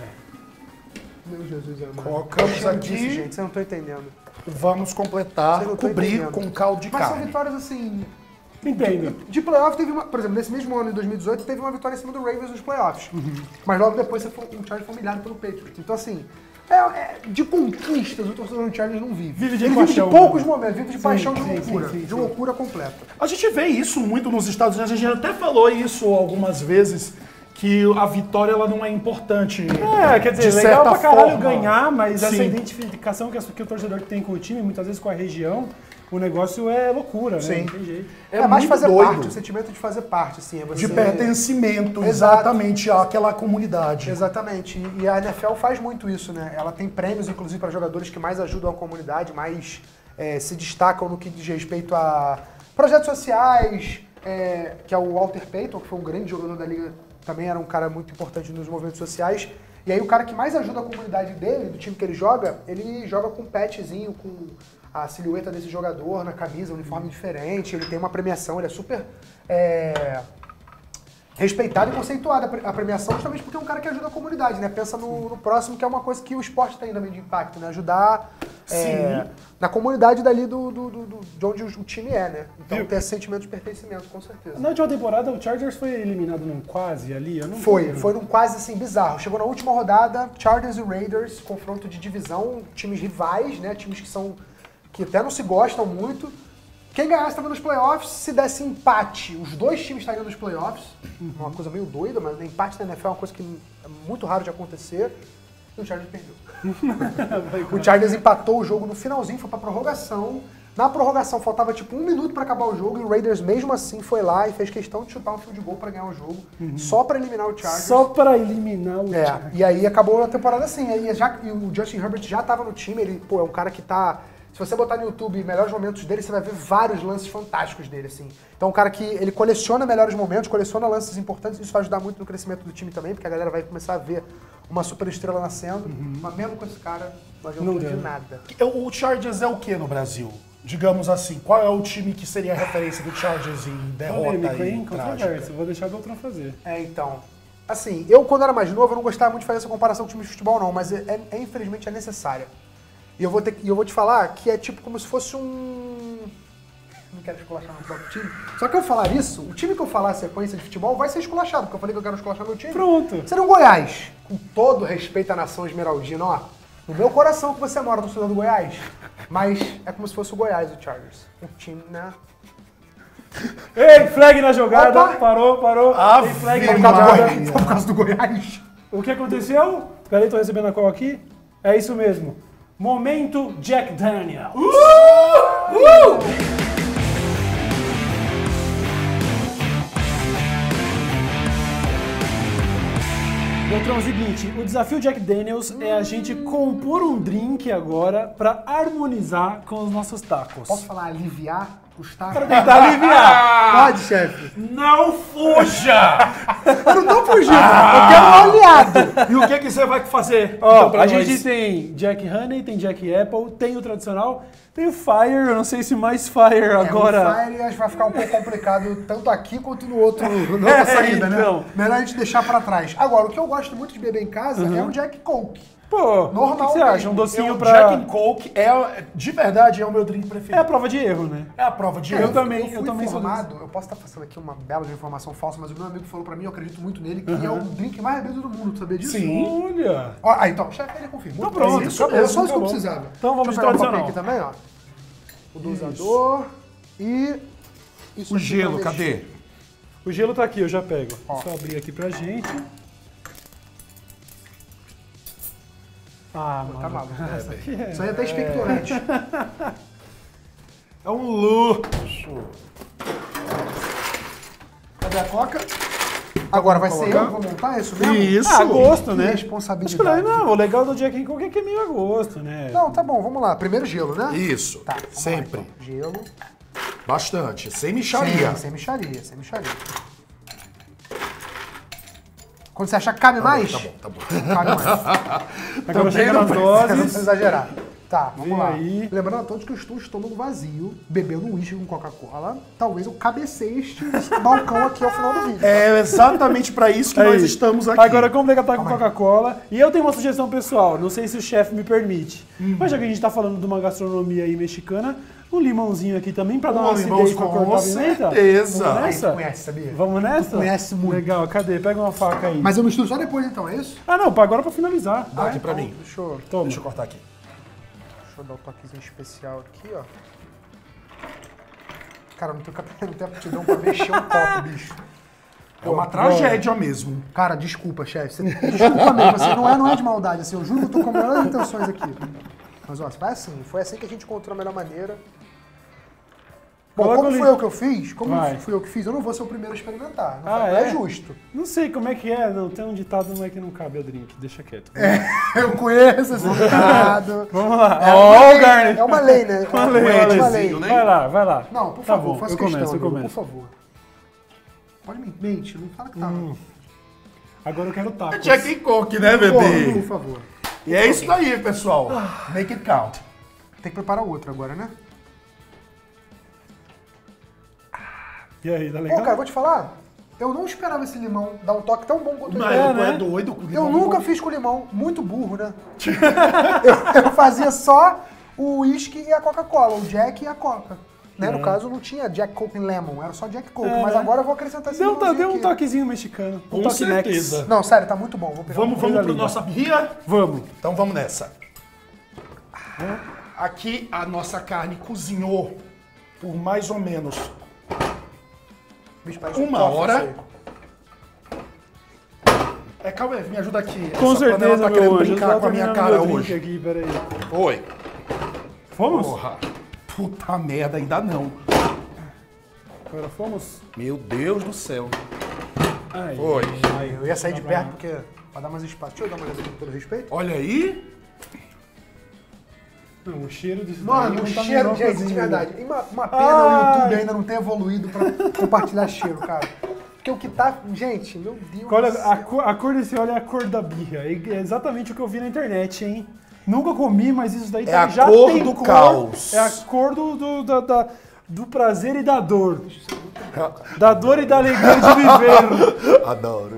Meu Jesus amado. Colocamos Que cheiro aqui. disso, gente, vocês não estão entendendo. Vamos completar, Vocês não tão cobrir entendendo. com caldo de Mas são carne. vitórias assim... Entendo. De playoff teve uma, por exemplo, nesse mesmo ano, em dois mil e dezoito, teve uma vitória em cima do Ravens nos playoffs. Uhum. Mas logo depois você foi, o Chargers foi humilhado pelo Patriots. Então assim, é, é, de conquistas o torcedor do Chargers não vive. Vive de Ele paixão, vive de poucos né? momentos, vive de Sim, paixão de sim, loucura. sim, sim, de sim. loucura completa. A gente vê isso muito nos Estados Unidos, a gente até falou isso algumas vezes, que a vitória ela não é importante. É, quer dizer, de legal certa pra caralho forma. ganhar, mas essa Sim. identificação que, as- que o torcedor tem com o time, muitas vezes com a região, o negócio é loucura, né? Sim. Não tem jeito. É, É mais muito fazer doido. parte, o sentimento de fazer parte, assim. É você... De pertencimento, Exato. exatamente, àquela comunidade. Exatamente. E- E a N F L faz muito isso, né? Ela tem prêmios, inclusive, para jogadores que mais ajudam a comunidade, mais é, se destacam no que diz respeito a projetos sociais, é, que é o Walter Payton, que foi um grande jogador da liga, também era um cara muito importante nos movimentos sociais. E aí o cara que mais ajuda a comunidade dele, do time que ele joga, ele joga com um patchzinho, com a silhueta desse jogador na camisa, um uniforme diferente, ele tem uma premiação, ele é super... é, respeitado e conceituado a pre- a premiação, justamente porque é um cara que ajuda a comunidade, né? Pensa no, no próximo, que é uma coisa que o esporte tem também de impacto, né? Ajudar é, na comunidade dali do, do, do- do- de onde o, o time é, né? Então Viu? tem esse sentimento de pertencimento, com certeza. Na última temporada, o Chargers foi eliminado num quase ali? Eu não Foi, lembro. foi num quase assim bizarro. Chegou na última rodada, Chargers e Raiders, confronto de divisão, times rivais, né? Times que são que até não se gostam muito. Quem ganhasse estava nos playoffs, se desse empate, os dois times estariam nos playoffs. Uma coisa meio doida, mas empate na N F L é uma coisa que é muito raro de acontecer. E o Chargers perdeu. O Chargers empatou o jogo no finalzinho, foi pra prorrogação. Na prorrogação faltava tipo um minuto pra acabar o jogo e o Raiders mesmo assim foi lá e fez questão de chutar um field goal pra ganhar o jogo, só pra eliminar o Chargers. Só pra eliminar o É, Chargers. e aí acabou a temporada assim. Aí já, e o Justin Herbert já tava no time, ele, pô, é um cara que tá... Se você botar no YouTube melhores momentos dele, você vai ver vários lances fantásticos dele, assim. Então é um cara que ele coleciona melhores momentos, coleciona lances importantes, isso vai ajudar muito no crescimento do time também, porque a galera vai começar a ver uma super estrela nascendo, mas mesmo com esse cara, não adiantou Não de deu. nada. O Chargers é o que no Brasil? Digamos assim, qual é o time que seria a referência do Chargers em derrota Polêmico, e hein? trágica? Controvérsia. Vou deixar o Beltrão fazer. É, então... Assim, eu quando era mais novo, eu não gostava muito de fazer essa comparação com time de futebol, não, mas é, é- é, infelizmente é necessária. E eu vou ter, e eu vou te falar que é tipo como se fosse um... não quero esculachar meu próprio time. Só que eu falar isso, o time que eu falar a sequência de futebol vai ser esculachado, porque eu falei que eu quero esculachar meu time. Pronto. Seria o Goiás. Com todo respeito à nação esmeraldina, ó. No meu coração que você mora, torcedor do Goiás. Mas é como se fosse o Goiás, o Chargers. Um time, né? Ei, flag na jogada. Opa. Parou, parou. Ave Tem flag Foi na por, causa do jogada. Goiás. Foi por causa do Goiás. O que aconteceu? Peraí, tô recebendo a call aqui. É isso mesmo. Momento Jack Daniels. Doutrão, é o seguinte, o desafio Jack Daniels é a gente compor um drink agora pra harmonizar com os nossos tacos. Posso falar aliviar os tacos? Pra tentar aliviar. Pode, chefe. Não fuja! Eu não tô fugindo, eu quero um aliado. E o que, que você vai fazer? Ó, então, pra a nós? gente tem Jack Honey, tem Jack Apple, tem o tradicional, tem o Fire, eu não sei se mais Fire agora... É, o Fire acho que vai ficar um pouco complicado, tanto aqui quanto no outro, na outra saída, então. né? Melhor a gente deixar pra trás. Agora, o que eu gosto muito de beber em casa é um Jack Coke. Pô, Normal o que que você acha? mesmo. Um docinho Eu, pra... Jack and Coke é, de verdade, é o meu drink preferido. É a prova de erro, né? É a prova de Eu erro. também, eu, eu fui também sou informado, eu posso estar passando aqui uma bela de informação falsa, mas o meu amigo falou pra mim, eu acredito muito nele, que é o drink mais bebido do mundo, tu sabia disso? Sim. Olha! Ó, ah, então, chefe, ele confirma. Então pronto, É isso é mesmo, só isso tá que eu bom. precisava. Então vamos Deixa eu de pegar um tradicional. papel aqui também, ó. O dosador e... Isso O aqui gelo, pra cadê? mexer. O gelo tá aqui, eu já pego. Ó. Só abrir aqui pra gente. Ah, Tá mano. maluco. Essa aqui é... Isso aí é até expectorante. É um luxo. Cadê a coca? Agora vai ser colocar? eu que vou montar, é isso mesmo? Isso. Ah, gosto, Que né? responsabilidade. Acho que não, o legal do Jack and Coke é que é meio a gosto, né? Não, tá bom, vamos lá. Primeiro gelo, né? Isso. Tá, vamos lá, Sempre. então. Gelo. Bastante. Sem micharia. Sem, sem micharia, sem micharia. Quando você achar que cabe mais, Tá bom, tá bom. cabe mais. Agora chega nas Não doses. precisa exagerar. Tá, vamos Vem lá. aí. Lembrando a todos que eu estou estômago vazio, bebendo um uísque com Coca-Cola. Talvez eu cabeceie este balcão aqui ao final do vídeo. É exatamente pra isso que Aí. nós estamos aqui. Agora completar com Calma aí. Coca-Cola. E eu tenho uma sugestão pessoal, não sei se o chefe me permite. Hum. Mas já que a gente tá falando de uma gastronomia aí mexicana, um limãozinho aqui também pra dar Um uma acidez limão, pra cortar a com pimenta. certeza. Vamos Aí, nessa? tu conhece, sabia? Vamos nessa? conhece muito. Legal, cadê? Pega uma faca aí. Mas eu misturo só depois então, é isso? Ah não, agora pra finalizar. Dá Vai. aqui pra mim. Deixa eu, Toma. Deixa eu cortar aqui. deixa eu dar um toquezinho especial aqui, ó. Cara, não tenho, cap- não tenho aptidão pra mexer um copo, bicho. É uma tragédia mesmo. Cara, desculpa, chefe. Você- Desculpa mesmo, assim, não é, não é de maldade, assim, eu juro que eu tô com as melhores intenções aqui. Mas, ó, vai assim, foi assim que a gente encontrou a melhor maneira. Bom, Coloca como ali. fui eu que eu fiz, como Vai. fui eu que fiz, eu não vou ser o primeiro a experimentar. Não, Ah, não é? é justo. Não sei como é que é, não tem um ditado não é que não cabe ao drink, deixa quieto. Eu conheço esse ditado. Vamos lá. É, Ó, uma o lei, Garnet. é uma lei, né? Uma É lei, uma lei. uma lei. né? Vai lá, vai lá. Não, por Tá favor, bom, faça eu questão, começo, eu amigo, começo. por favor. Pode me mente, não fala que tá. Hum. Agora eu quero tacos. Jack and Coke, né, Por, bebê? por favor. E é isso aí, pessoal. Make it count. Tem que preparar outro agora, né? E aí, tá Pô, legal? cara, vou te falar, eu não esperava esse limão dar um toque tão bom quanto Não, ele É, é, né? é doido. com Eu limão nunca bom. fiz com limão, muito burro, né? eu, eu fazia só o uísque e a Coca-Cola, o Jack e a Coca. Né? No É. caso, não tinha Jack Coke and Lemon, era só Jack Coke. É, mas né? agora eu vou acrescentar esse Deu, tá, limãozinho deu um aqui. toquezinho mexicano. Um Com toque certeza. Nex. Não, sério, tá muito bom. Vou pegar Vamos, um vamos Coisa para linda. nossa birria? Vamos. Então vamos nessa. Aqui a nossa carne cozinhou por mais ou menos Bicho, parece um uma cofre hora. isso aí. É, calma aí, me ajuda aqui. Com Essa panela certeza, tá meu querendo anjo. eu brincar tava com a minha terminando cara meu hoje. drink Aqui, peraí. Oi. Fomos? Porra. Puta merda, ainda não. Agora fomos? Meu Deus do céu. Aí. Foi. Aí, eu ia sair de perto porque pra dar mais espaço. Deixa eu dar uma olhada aqui pelo respeito. Olha aí. Não, o cheiro disso Mano, daí o não tá cheiro, melhor gente, coisa de ainda. verdade. Uma, uma pena o Ai. YouTube ainda não ter evoluído pra compartilhar cheiro, cara. Porque o que tá. Gente, meu Deus. Olha, do a, céu. cor, a cor desse óleo é a cor da birra. É exatamente o que eu vi na internet, hein? Nunca comi, mas isso daí É tá- a já cor tem do cor. caos. É a cor do, do, da- da- do prazer e da dor. Da dor e da alegria de viver. Adoro.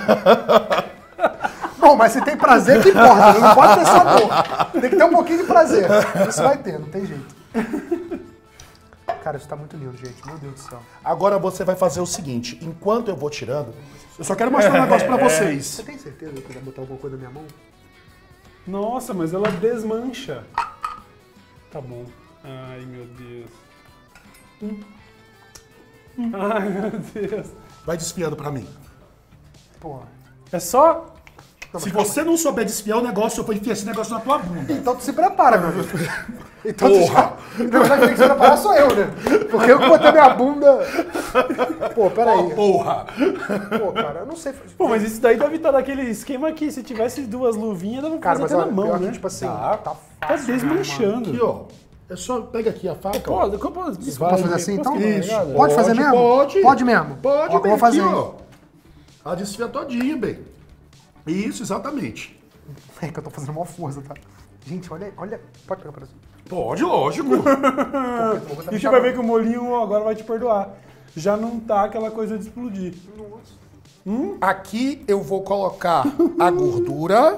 Bom, mas se tem prazer, que importa. Não pode ter só dor. Tem que ter um pouquinho de prazer. Isso vai ter, não tem jeito. Cara, isso tá muito lindo, gente. Meu Deus do céu. Agora você vai fazer o seguinte, enquanto eu vou tirando, eu só quero mostrar um negócio pra vocês. Você tem certeza que vai botar alguma coisa na minha mão? Nossa, mas ela desmancha. Tá bom. Ai, meu Deus. Hum. Ai, meu Deus. Vai desfiando pra mim. Porra. É só... Se você não souber desfiar o negócio, eu vou enfiar esse negócio na tua bunda. Então tu se prepara, meu amigo. Então Porra. tu já... Na verdade, quem tem que se preparar sou eu, né? Porque eu que botei minha bunda... Pô, peraí. Porra! Pô, cara, eu não sei... Pô, mas isso daí deve estar daquele esquema que se tivesse duas luvinhas, dava pra Cara, fazer mas até olha, na mão, pior que, né? tipo assim, Tá. tá Tá fácil. desmanchando. Aqui, ó. É só, pega aqui a faca, ó. Pô, como- Posso fazer assim, então? Isso. Pode fazer mesmo? Pode. Pode mesmo. Pode, Ó, que eu bem, vou fazer, aqui, hein? ó. A desfia todinha, bem. Isso, exatamente. É que eu tô fazendo maior força, tá? Gente, olha, olha. Pode pegar pra você. Pode, lógico. E você vai ver que o molinho agora vai te perdoar. Já não tá aquela coisa de explodir. Nossa. Aqui eu vou colocar a gordura.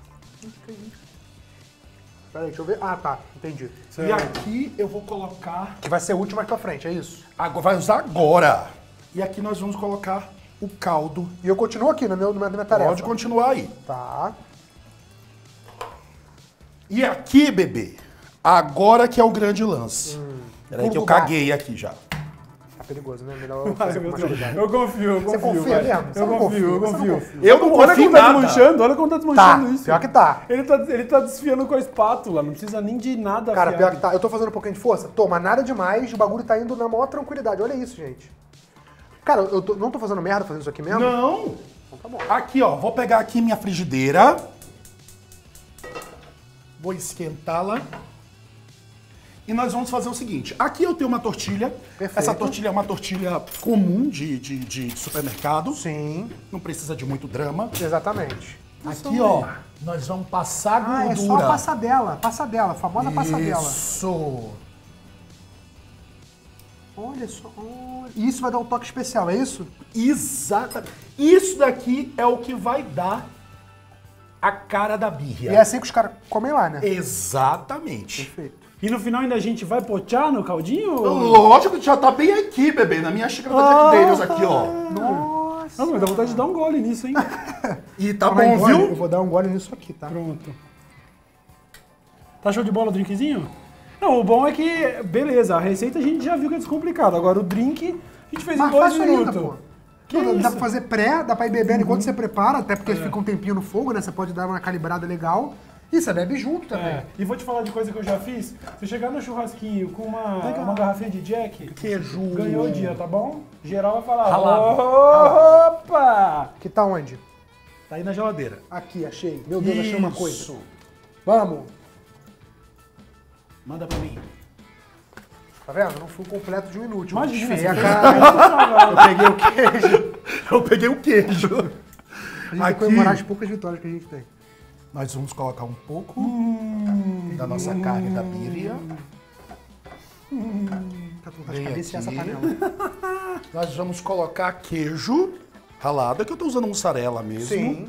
Peraí, deixa eu ver. Ah, tá. Entendi. E aqui eu vou colocar... Que vai ser útil mais pra frente, é isso? Agora, vai usar agora. E aqui nós vamos colocar o caldo. E eu continuo aqui no meu, na minha tarefa. Pode continuar aí. Tá. E aqui, bebê, agora que é o grande lance. Hum. Peraí que eu lugar. caguei aqui já. Tá perigoso, né? Melhor eu Ai, fazer com meu mais Deus. cuidado. Eu confio, eu Você confio. confia vai. mesmo? Você Eu não confio, eu confia, você não confio. confia. Eu não Olha confio como tá em nada. desmanchando, olha como tá desmanchando Tá, isso. pior que tá. Ele tá, ele tá desfiando com a espátula, não precisa nem de nada Cara, afiado. pior que tá. Eu tô fazendo um pouquinho de força? Tô, mas nada demais. O bagulho tá indo na maior tranquilidade. Olha isso, gente. Cara, eu tô- não tô fazendo merda fazendo isso aqui mesmo? Não. Então tá bom. Aqui, ó, vou pegar aqui minha frigideira. Vou esquentá-la. E nós vamos fazer o seguinte. Aqui eu tenho uma tortilha. Perfeito. Essa tortilha é uma tortilha comum de, de, de supermercado. Sim, Não precisa de muito drama. exatamente. Aqui, ó, nós vamos passar Ah, gordura. é só a passadela. Passadela, a famosa passadela. Isso. Olha só. Olha. E isso vai dar um toque especial, é isso? Exatamente. Isso daqui é o que vai dar a cara da birria. E é assim que os caras comem lá, né? Exatamente. Perfeito. E no final ainda a gente vai pochar no caldinho? ou- Lógico que já tá bem aqui, bebê. Na minha xícara da Jack Daniels aqui, ó. Nossa. Não, mas dá vontade de dar um gole nisso, hein? E tá Calma aí, bom, gole. Eu viu? vou dar um gole nisso aqui, tá? Pronto. Tá show de bola o drinkzinho? Não, o bom é que, beleza, a receita a gente já viu que é descomplicado. Agora o drink a gente fez Mas em dois fácil ainda, minutos. pô. Que Pô, dá isso? pra fazer pré, dá pra ir bebendo enquanto você prepara, até porque fica um tempinho no fogo, né? Você pode dar uma calibrada legal. E você bebe junto também. É, e vou te falar de coisa que eu já fiz. Se chegar no churrasquinho com uma, Legal. uma garrafinha de Jack, Queijo. ganhou o dia, tá bom? Geral vai falar, Ralado. opa! Que tá onde? Tá aí na geladeira. Aqui, achei. Meu Deus, achei uma coisa. Isso. Vamos. Manda pra mim. Tá vendo? Não fui um completo de um inútil. Imagina, Desfiei você a fez cara. isso, Eu peguei o queijo. Eu peguei o queijo. A gente tem que Aqui. comemorar as poucas vitórias que a gente tem. Nós vamos colocar um pouco da nossa carne da birria. Tá com vontade Vem de cabeça essa aqui. panela. Nós vamos colocar queijo ralado, que eu tô usando mussarela mesmo. Sim.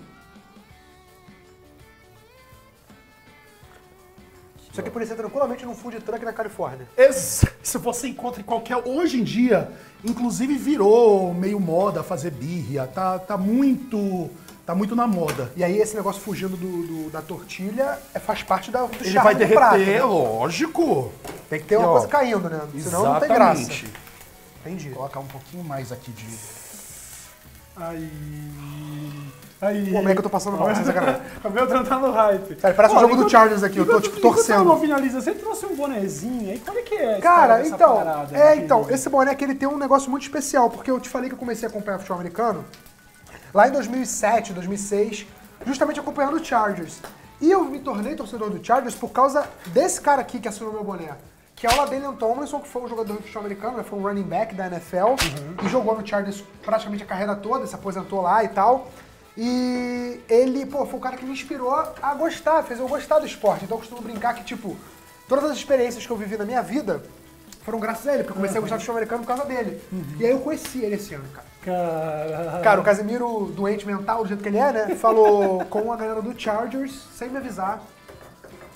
Isso aqui poderia ser tranquilamente num food truck na Califórnia. Ex- Se você encontra em qualquer... Hoje em dia, inclusive virou meio moda fazer birria. Tá, tá muito... Tá muito na moda. E aí esse negócio fugindo do, do- da tortilha é, faz parte da, do Ele charme vai do derreter, prato, né? lógico. Tem que ter uma E, ó, coisa caindo, né? Senão não tem graça. Exatamente. Entendi. Vou colocar um pouquinho mais aqui de... Aí. Aí. Pô, como é que eu tô passando mal? Sem sacanagem. O Beltrão tá no hype. Cara, parece um Ó, jogo do enquanto- Chargers aqui, eu tô, enquanto- tipo, enquanto torcendo. ela não finaliza, você trouxe um bonezinho aí? Qual é que é a Cara, história dessa então, parada, é, meu então, querido? esse boné aqui ele tem um negócio muito especial, porque eu te falei que eu comecei a acompanhar futebol americano lá em dois mil e sete, dois mil e seis, justamente acompanhando o Chargers. E eu me tornei torcedor do Chargers por causa desse cara aqui que assinou meu boné, que é o LaDainian Tomlinson, que foi um jogador de futebol americano, né, foi um running back da N F L, e jogou no Chargers praticamente a carreira toda, se aposentou lá e tal. E ele, pô, foi o cara que me inspirou a gostar, fez eu gostar do esporte. Então eu costumo brincar que, tipo, todas as experiências que eu vivi na minha vida foram graças a ele, porque eu comecei a gostar do futebol americano por causa dele. E aí eu conheci ele esse ano, cara. Cara. Cara, o Casemiro, doente mental, do jeito que ele é, né? Falou com a galera do Chargers, sem me avisar.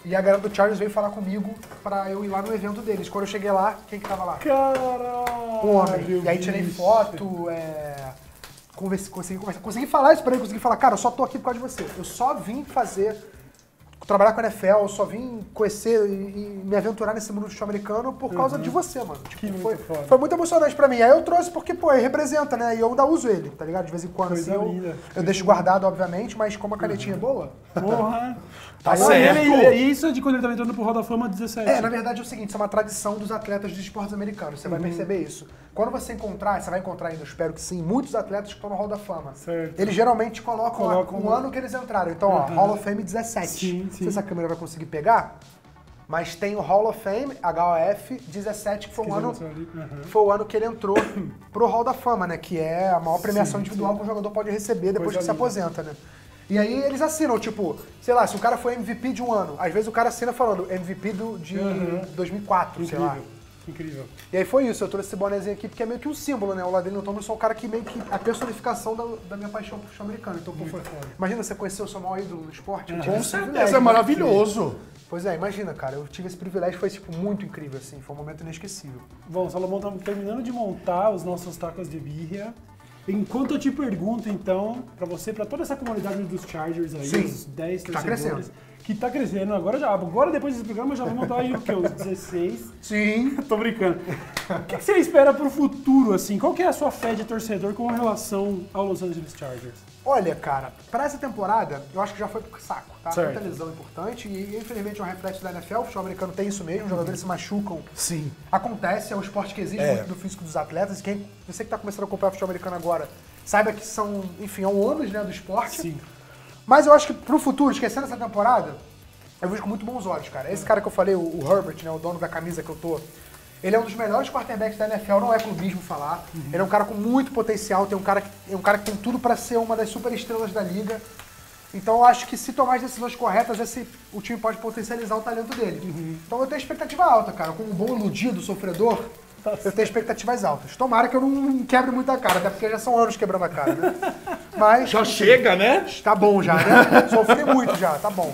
E a galera do Chargers veio falar comigo pra eu ir lá no evento deles. Quando eu cheguei lá, quem que tava lá? Caralho! Um homem. E aí tirei foto, é... Converse, consegui, conversar, consegui falar isso pra ele, consegui falar, cara, eu só tô aqui por causa de você. Eu só vim fazer, trabalhar com a N F L, eu só vim conhecer e, e me aventurar nesse mundo do futebol americano por causa Uhum. de você, mano. Tipo, Que foi, muito foda. foi muito emocionante pra mim. Aí eu trouxe porque, pô, ele representa, né? E eu ainda uso ele, tá ligado? De vez em quando, Coisa assim, eu, linda. eu deixo guardado, obviamente, mas como a canetinha é boa... Porra! Tá Aí certo. ele- ele- isso é de quando ele tava entrando pro Hall da Fama dezessete. É, na verdade é o seguinte, isso é uma tradição dos atletas de esportes americanos, você vai perceber isso. Quando você encontrar, você vai encontrar ainda, eu espero que sim, muitos atletas que estão no Hall da Fama. Certo. Eles geralmente colocam, Colocam lá, o no- ano que eles entraram. Então, ó, Uhum. Hall of Fame dezessete. Sim, Não sim. sei se a câmera vai conseguir pegar, mas tem o Hall of Fame, H O F, dezessete, que foi o Quiser ano, mostrar ali. Uhum. foi o ano que ele entrou pro Hall da Fama, né? Que é a maior premiação Sim, individual que um jogador pode receber depois Coisa que se linda. aposenta, né? E aí eles assinam, tipo, sei lá, se o cara foi M V P de um ano, às vezes o cara assina falando M V P do, de Uhum. dois mil e quatro, sei lá. Incrível. Incrível. E aí foi isso, eu trouxe esse bonézinho aqui porque é meio que um símbolo, né? O Ladrilho Thomas é um cara que meio que a personificação da, da minha paixão pro futebol americano. Então, pô, foi, foda. imagina você conhecer o seu maior ídolo no esporte. Eu tive Com esse certeza, privilégio, é né? maravilhoso. Pois é, imagina, cara, eu tive esse privilégio, foi tipo muito incrível, assim, foi um momento inesquecível. Bom, Salomão, estamos terminando de montar os nossos tacos de birria. Enquanto eu te pergunto, então, pra você, pra toda essa comunidade dos Chargers aí, Sim, os dez que tá torcedores, crescendo. que tá crescendo, agora já, agora depois desse programa já vai montar aí o quê? Os dezesseis. Sim. Tô brincando. O que que você espera pro futuro, assim? Qual que é a sua fé de torcedor com relação ao Los Angeles Chargers? Olha, cara, pra essa temporada, eu acho que já foi pro saco, tá? Certo. Muita lesão importante e, infelizmente, é um reflexo da N F L, o futebol americano tem isso mesmo, os jogadores se machucam. Sim. Acontece, é um esporte que exige É. muito do físico dos atletas. Quem, você que tá começando a acompanhar o futebol americano agora, saiba que são, enfim, é um ônus, né, do esporte. Sim. Mas eu acho que pro futuro, esquecendo essa temporada, eu vejo com muito bons olhos, cara. Esse cara que eu falei, o, o Herbert, né, o dono da camisa que eu tô, ele é um dos melhores quarterbacks da N F L, não é clubismo falar. Uhum. Ele é um cara com muito potencial, tem um cara que, é um cara que tem tudo pra ser uma das superestrelas da liga. Então eu acho que se tomar as decisões corretas, esse, o time pode potencializar o talento dele. Uhum. Então eu tenho expectativa alta, cara. Como um bom iludido, sofredor, Tá eu tenho expectativas altas. Tomara que eu não quebre muita cara, até porque já são anos quebrando a cara, né? Mas Já chega, né? tá bom já, né? Sofri muito já, tá bom.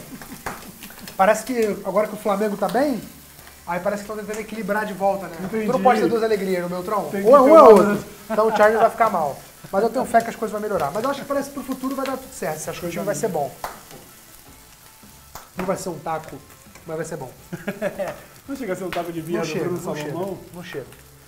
Parece que agora que o Flamengo tá bem, aí parece que estão tentando equilibrar de volta, né? Entendi. Tu não pode ter duas alegrias no Beltrão. Tem que Ou é um ter ou é uma, outro. né? Então o Chargers vai ficar mal. Mas eu tenho fé que as coisas vão melhorar. Mas eu acho que parece que pro futuro vai dar tudo certo. Você acha que o time vai ser bom. Não vai ser um taco, mas vai ser bom. Não chega a ser um taco de birria Não do chega, Bruno não chega. Salomão? Não chega.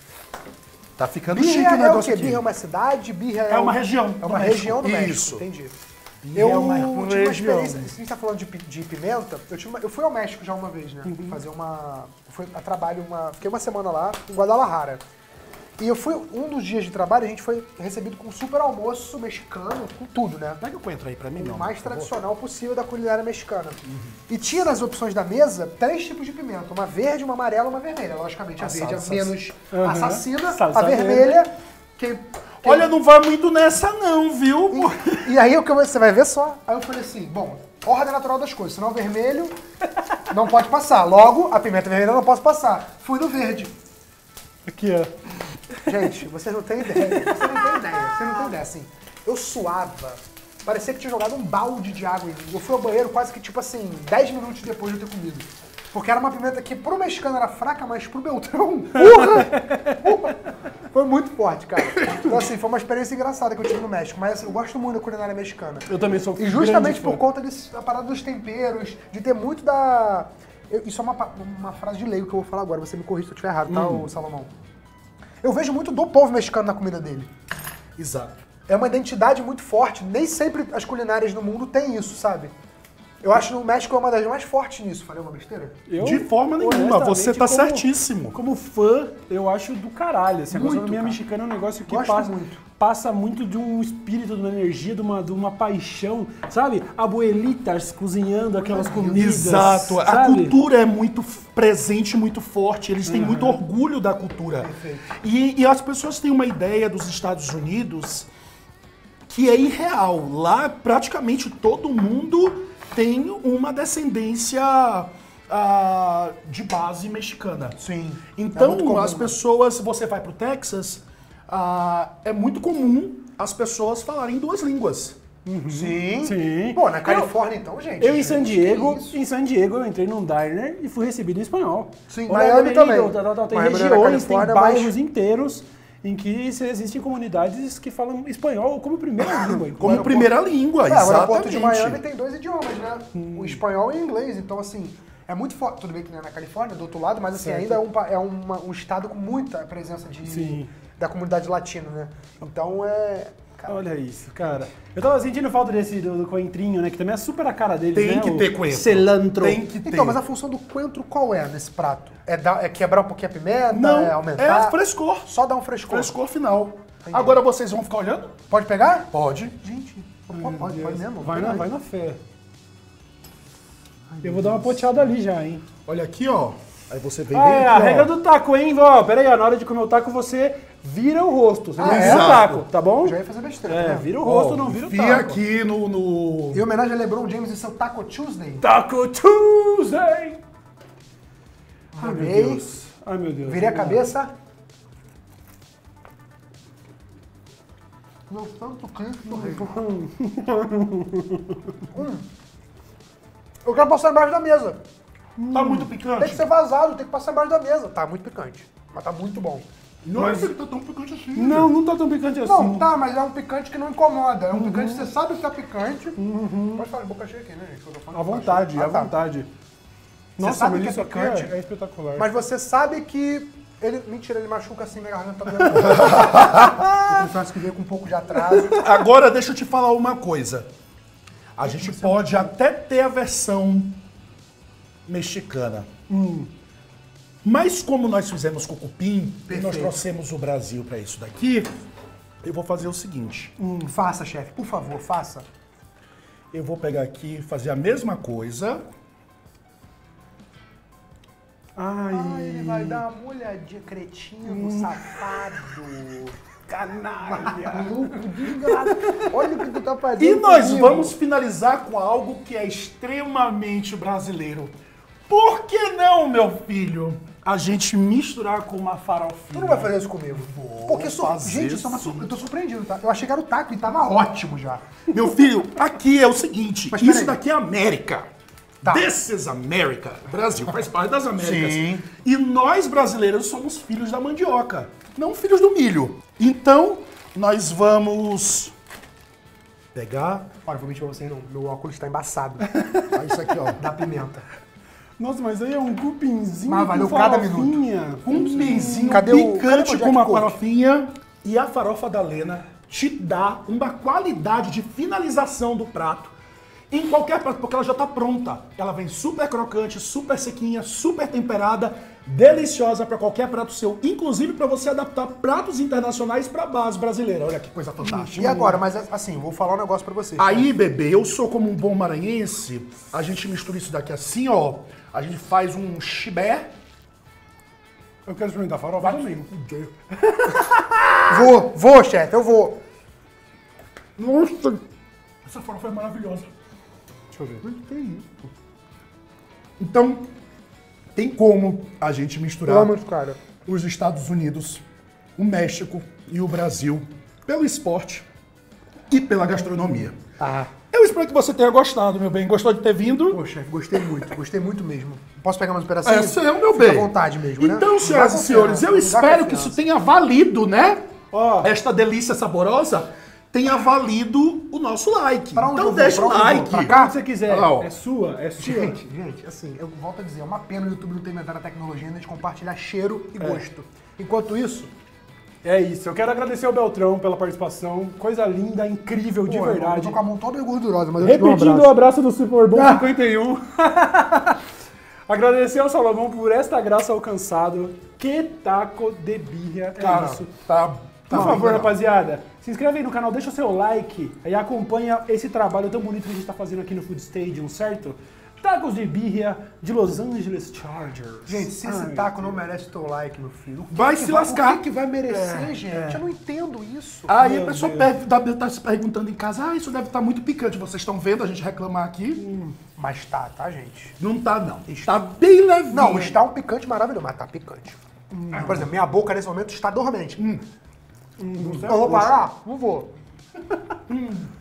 Tá ficando chique Birra o é o negócio quê? aqui. Birra é uma cidade? Birra é, É uma um- região É do uma México. região do México, Isso. entendi. Birra Eu é uma tive uma região. experiência, se a gente tá falando de, pi- de pimenta, eu, tive uma- eu fui ao México já uma vez, né? Fazer uma. Eu fui a trabalho, uma. Fiquei uma semana lá em Guadalajara. E eu fui, um dos dias de trabalho, a gente foi recebido com um super almoço mexicano, com tudo, né? Pega o coentro aí pra mim, O não. mais por favor. tradicional possível da culinária mexicana. E tinha nas opções da mesa três tipos de pimenta: uma verde, uma amarela e uma vermelha. Logicamente, a verde é Assass- menos Aham. assassina, Salsa a vermelha. Quem, quem- Olha, não vai muito nessa não, viu? E, e aí o que eu- você vai ver só. Aí eu falei assim, bom, ordem natural das coisas, senão o vermelho não pode passar. Logo, a pimenta vermelha eu não posso passar. Fui no verde. Aqui, ó. Gente, vocês não têm ideia. Você não tem ideia. Você não tem ideia, assim. Eu suava. Parecia que tinha jogado um balde de água em mim. Eu fui ao banheiro quase que, tipo assim, dez minutos depois de eu ter comido. Porque era uma pimenta que pro mexicano era fraca, mas pro Beltrão, porra! porra, foi muito forte, cara. Então, assim, foi uma experiência engraçada que eu tive no México. Mas assim, eu gosto muito da culinária mexicana. Eu também sou E justamente grande por fã. conta desse, da parada dos temperos, de ter muito da... eu- isso é uma, pa- uma frase de leigo que eu vou falar agora, você me corrige se eu estiver errado, tá, ô Salomão? Eu vejo muito do povo mexicano na comida dele. Exato. É uma identidade muito forte, nem sempre as culinárias no mundo têm isso, sabe? Eu acho que o México é uma das mais fortes nisso. Falei uma besteira? Eu, De forma nenhuma, honestamente, você tá como- certíssimo. Como fã, eu acho do caralho. Assim, a Muito, gastronomia cara. mexicana é um negócio que Gosto passa muito. passa muito de um espírito, de uma energia, de uma, de uma paixão, sabe? Abuelitas cozinhando aquelas comidas. Exato. A sabe? cultura é muito f- presente, muito forte. Eles têm muito orgulho da cultura. Perfeito. E, e as pessoas têm uma ideia dos Estados Unidos que é irreal. Lá, praticamente todo mundo tem uma descendência ah, de base mexicana. Sim. Então, É muito comum, as né? pessoas, você vai pro Texas, ah, é muito comum as pessoas falarem duas línguas. Sim. Sim. Pô, na Califórnia então, gente. Eu em San gente, Diego, que isso? em San Diego eu entrei num diner e fui recebido em espanhol. Sim, Olá, Miami bienvenido, também. Tal, tal, tal. Tem Miami não é na regiões, tem Califórnia, bairros mas- inteiros em que existem comunidades que falam espanhol como primeira língua. Como aeroporto- primeira língua, É, o exatamente. aeroporto de Miami tem dois idiomas, né? O espanhol e o inglês. Então, assim, é muito forte. Tudo bem que não é na Califórnia, do outro lado, mas assim, Certo. ainda é, um, pa- é uma- um estado com muita presença de, Sim. da comunidade latina, né? Então é. Cara, Olha isso, cara. Eu tava sentindo falta desse do, do coentrinho, né? Que também é super a cara deles, Tem né? que o ter coentro. Cilantro. Tem que ter. Então, mas a função do coentro qual é nesse prato? É, dar, é quebrar um pouquinho a pimenta? Não, é aumentar? é frescor. Só dar um frescor. Frescor final. Agora vocês vão ficar olhando? Pode pegar? Pode. Gente, Ai, pode, pode, meu pode Deus. mesmo? Vai na, Pode. vai na fé. Eu vou dar uma poteada ali já, hein? Olha aqui, ó. Aí você vem Ah, bem é aqui, a ó. regra do taco, hein, vó? Pera aí, ó, na hora de comer o taco você vira o rosto. Você Ah, não é? vira o taco, tá bom? Eu já ia fazer besteira. É, tá? vira o Ó, rosto, não vira o enfia taco. aqui no... no... Em homenagem a LeBron James e seu Taco Tuesday. Taco Tuesday! Ai, meu Virei. Deus. Ai, meu Deus. Virei a cabeça. Não tanto clique do rei. Hum. Eu quero passar embaixo da mesa. Tá muito Tem que picante? ser vazado, tem que passar embaixo da mesa. Tá muito picante, mas tá muito bom. Nossa, ele tá tão picante assim. Não, não tá tão picante assim. Não, tá, mas é um picante que não incomoda. É um picante que você sabe que tá picante. Pode falar de boca cheia aqui, né, gente? Eu tô falando À de boca vontade, cheia. à Ah, tá. vontade. Nossa, sabe mas que é isso aqui picante? é, é espetacular. Mas você sabe que ele... Mentira, ele machuca assim, minha garganta tá doendo. Eu confesso que veio com um pouco de atraso. Agora deixa eu te falar uma coisa. A gente pode até ter a versão mexicana. Mas como nós fizemos com o cupim, e nós Perfeito. trouxemos o Brasil para isso daqui, eu vou fazer o seguinte. Hum, faça, chefe, por favor, faça. Eu vou pegar aqui e fazer a mesma coisa. Ai, Ai, ele vai dar uma olhadinha, cretino, safado, canalha. maluco, desgraçado. Olha o que tu tá fazendo. E nós comigo. vamos finalizar com algo que é extremamente brasileiro. Por que não, meu filho, a gente misturar com uma farofinha? Tu não vai fazer isso comigo. Vou Porque isso, fazer gente, isso é uma sim. sur- eu tô surpreendido, tá? Eu achei que era o taco e tava ótimo já. Meu filho, aqui é o seguinte, Mas isso peraí. daqui é América. Tá. This is America. O Brasil faz parte das Américas. Sim. E nós, brasileiros, somos filhos da mandioca, não filhos do milho. Então, nós vamos pegar... Olha, vou mentir pra vocês não, meu óculos tá embaçado. Olha isso aqui, ó. Da pimenta. Nossa, mas aí é um cupinzinho Mas valeu com cada farofinha. Um pinzinho Cadê o- picante cadê o com Jack uma Coke? farofinha. E a farofa da Lena te dá uma qualidade de finalização do prato em qualquer prato, porque ela já tá pronta. Ela vem super crocante, super sequinha, super temperada, deliciosa para qualquer prato seu, inclusive para você adaptar pratos internacionais para base brasileira. Olha que coisa fantástica. E agora, mas assim, eu vou falar um negócio pra vocês. Aí, bebê, eu sou como um bom maranhense, a gente mistura isso daqui assim, ó. A gente faz um chibé. Eu quero experimentar farofa também. Vou, vou, chefe, eu vou. Nossa, essa farofa é maravilhosa. Deixa eu ver. Então, tem como a gente misturar Eu amo esse cara. os Estados Unidos, o México e o Brasil pelo esporte e pela gastronomia. Ah. Eu espero que você tenha gostado, meu bem. Gostou de ter vindo? Pô, chefe, gostei muito, gostei muito mesmo. Posso pegar mais um pedacinho? Essa é o meu Fica bem. à vontade mesmo, né? Então, Dá senhoras e confiança, senhores, eu dá espero que confiança. isso tenha valido, né? Ó, Esta delícia saborosa tenha valido o nosso like. Pra onde Então eu vou? deixa Pra o onde eu vou? like. Pra cá? se você quiser. Olha lá, ó. É sua, é sua. Gente, gente, assim, eu volto a dizer, é uma pena o YouTube não ter inventado a tecnologia ainda de compartilhar cheiro e gosto. Enquanto isso, É isso. Eu quero agradecer ao Beltrão pela participação. Coisa linda, incrível, de pô, eu verdade. tô com a mão toda gordurosa, mas eu te dou um Repetindo abraço. o abraço do Super Bowl Ah. cinquenta e um. Agradecer ao Salomão por esta graça alcançada. Que taco de birria é Cara, isso. tá... Por tá favor, legal. rapaziada, se inscreve aí no canal, deixa o seu like e acompanha esse trabalho tão bonito que a gente tá fazendo aqui no Food Stadium, certo? Tacos de birria de Los Angeles Chargers. Gente, se esse Ai, taco não merece teu like, meu filho, o que Vai que se lascar. O que, que vai merecer, É, gente? é. Eu não entendo isso. Aí Meu a pessoa Deus. deve tá, tá se perguntando em casa, ah, isso deve estar muito picante. Vocês estão vendo a gente reclamar aqui? Mas tá, tá, gente? Não tá, não. Está bem levinho. Não, está um picante maravilhoso, mas tá picante. Por exemplo, minha boca nesse momento está dormente. Eu vou parar? Não vou.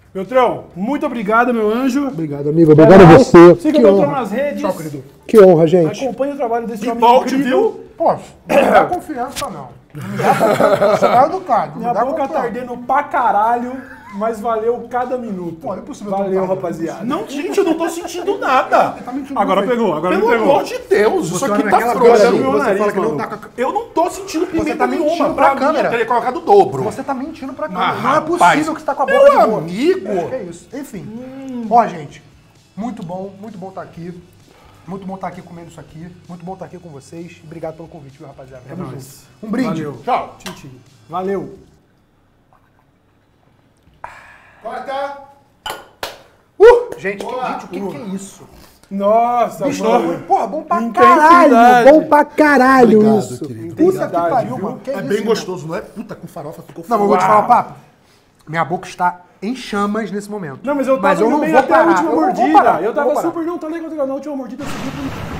Beltrão, muito obrigado, meu anjo. Obrigado, amigo. Obrigado a você. Siga Que o Beltrão honra. nas redes. Tchau, querido. Que honra, gente. Acompanhe o trabalho desse E homem volte, incrível. viu? Poxa, não me dá confiança, não. Não me dá confiança. Você é educado. Não Minha me dá boca tá confiança. ardendo pra caralho, mas valeu cada minuto. Pô, é possível Valeu, tomar, rapaziada. Não, gente, eu não tô sentindo nada. Tá mentindo Agora muito. pegou, agora Pelo me pegou. amor de Deus, isso Você aqui olha tá naquela frouxo. câmera ali, meu você nariz, fala que não mano. tá com a... Eu não tô sentindo pimenta tá nenhuma. mentindo Pra pra mim, câmera. eu teria colocado o dobro. Você tá mentindo pra Ah, câmera. Não é rapaz. possível que você tá com a boca Meu de boa. amigo. Que isso. Enfim. Ó, gente, muito bom, muito bom estar aqui. Muito bom estar aqui comendo isso aqui. Muito bom estar aqui com vocês. Obrigado pelo convite, viu, rapaziada? Tamo junto. nóis. Um brinde. Valeu. Tchau. Tchim, tchim. Valeu. Corta. Uh! Gente, que, gente, o que, que é isso? Nossa, Bicho, mano. porra, bom pra Intensidade. caralho. Bom pra caralho Obrigado, isso. querido. Puta que Intensidade, pariu, viu? mano. Que É isso, bem irmão? gostoso, não é? Puta, com farofa ficou Não, mas eu vou te Uau. falar, papo. Minha boca está em chamas nesse momento. Não, mas eu tava eu indo não bem vou até a parar, última eu não vou mordida. parar, eu não tava vou parar. super, não, tá legal, tá legal. Na última mordida eu subi.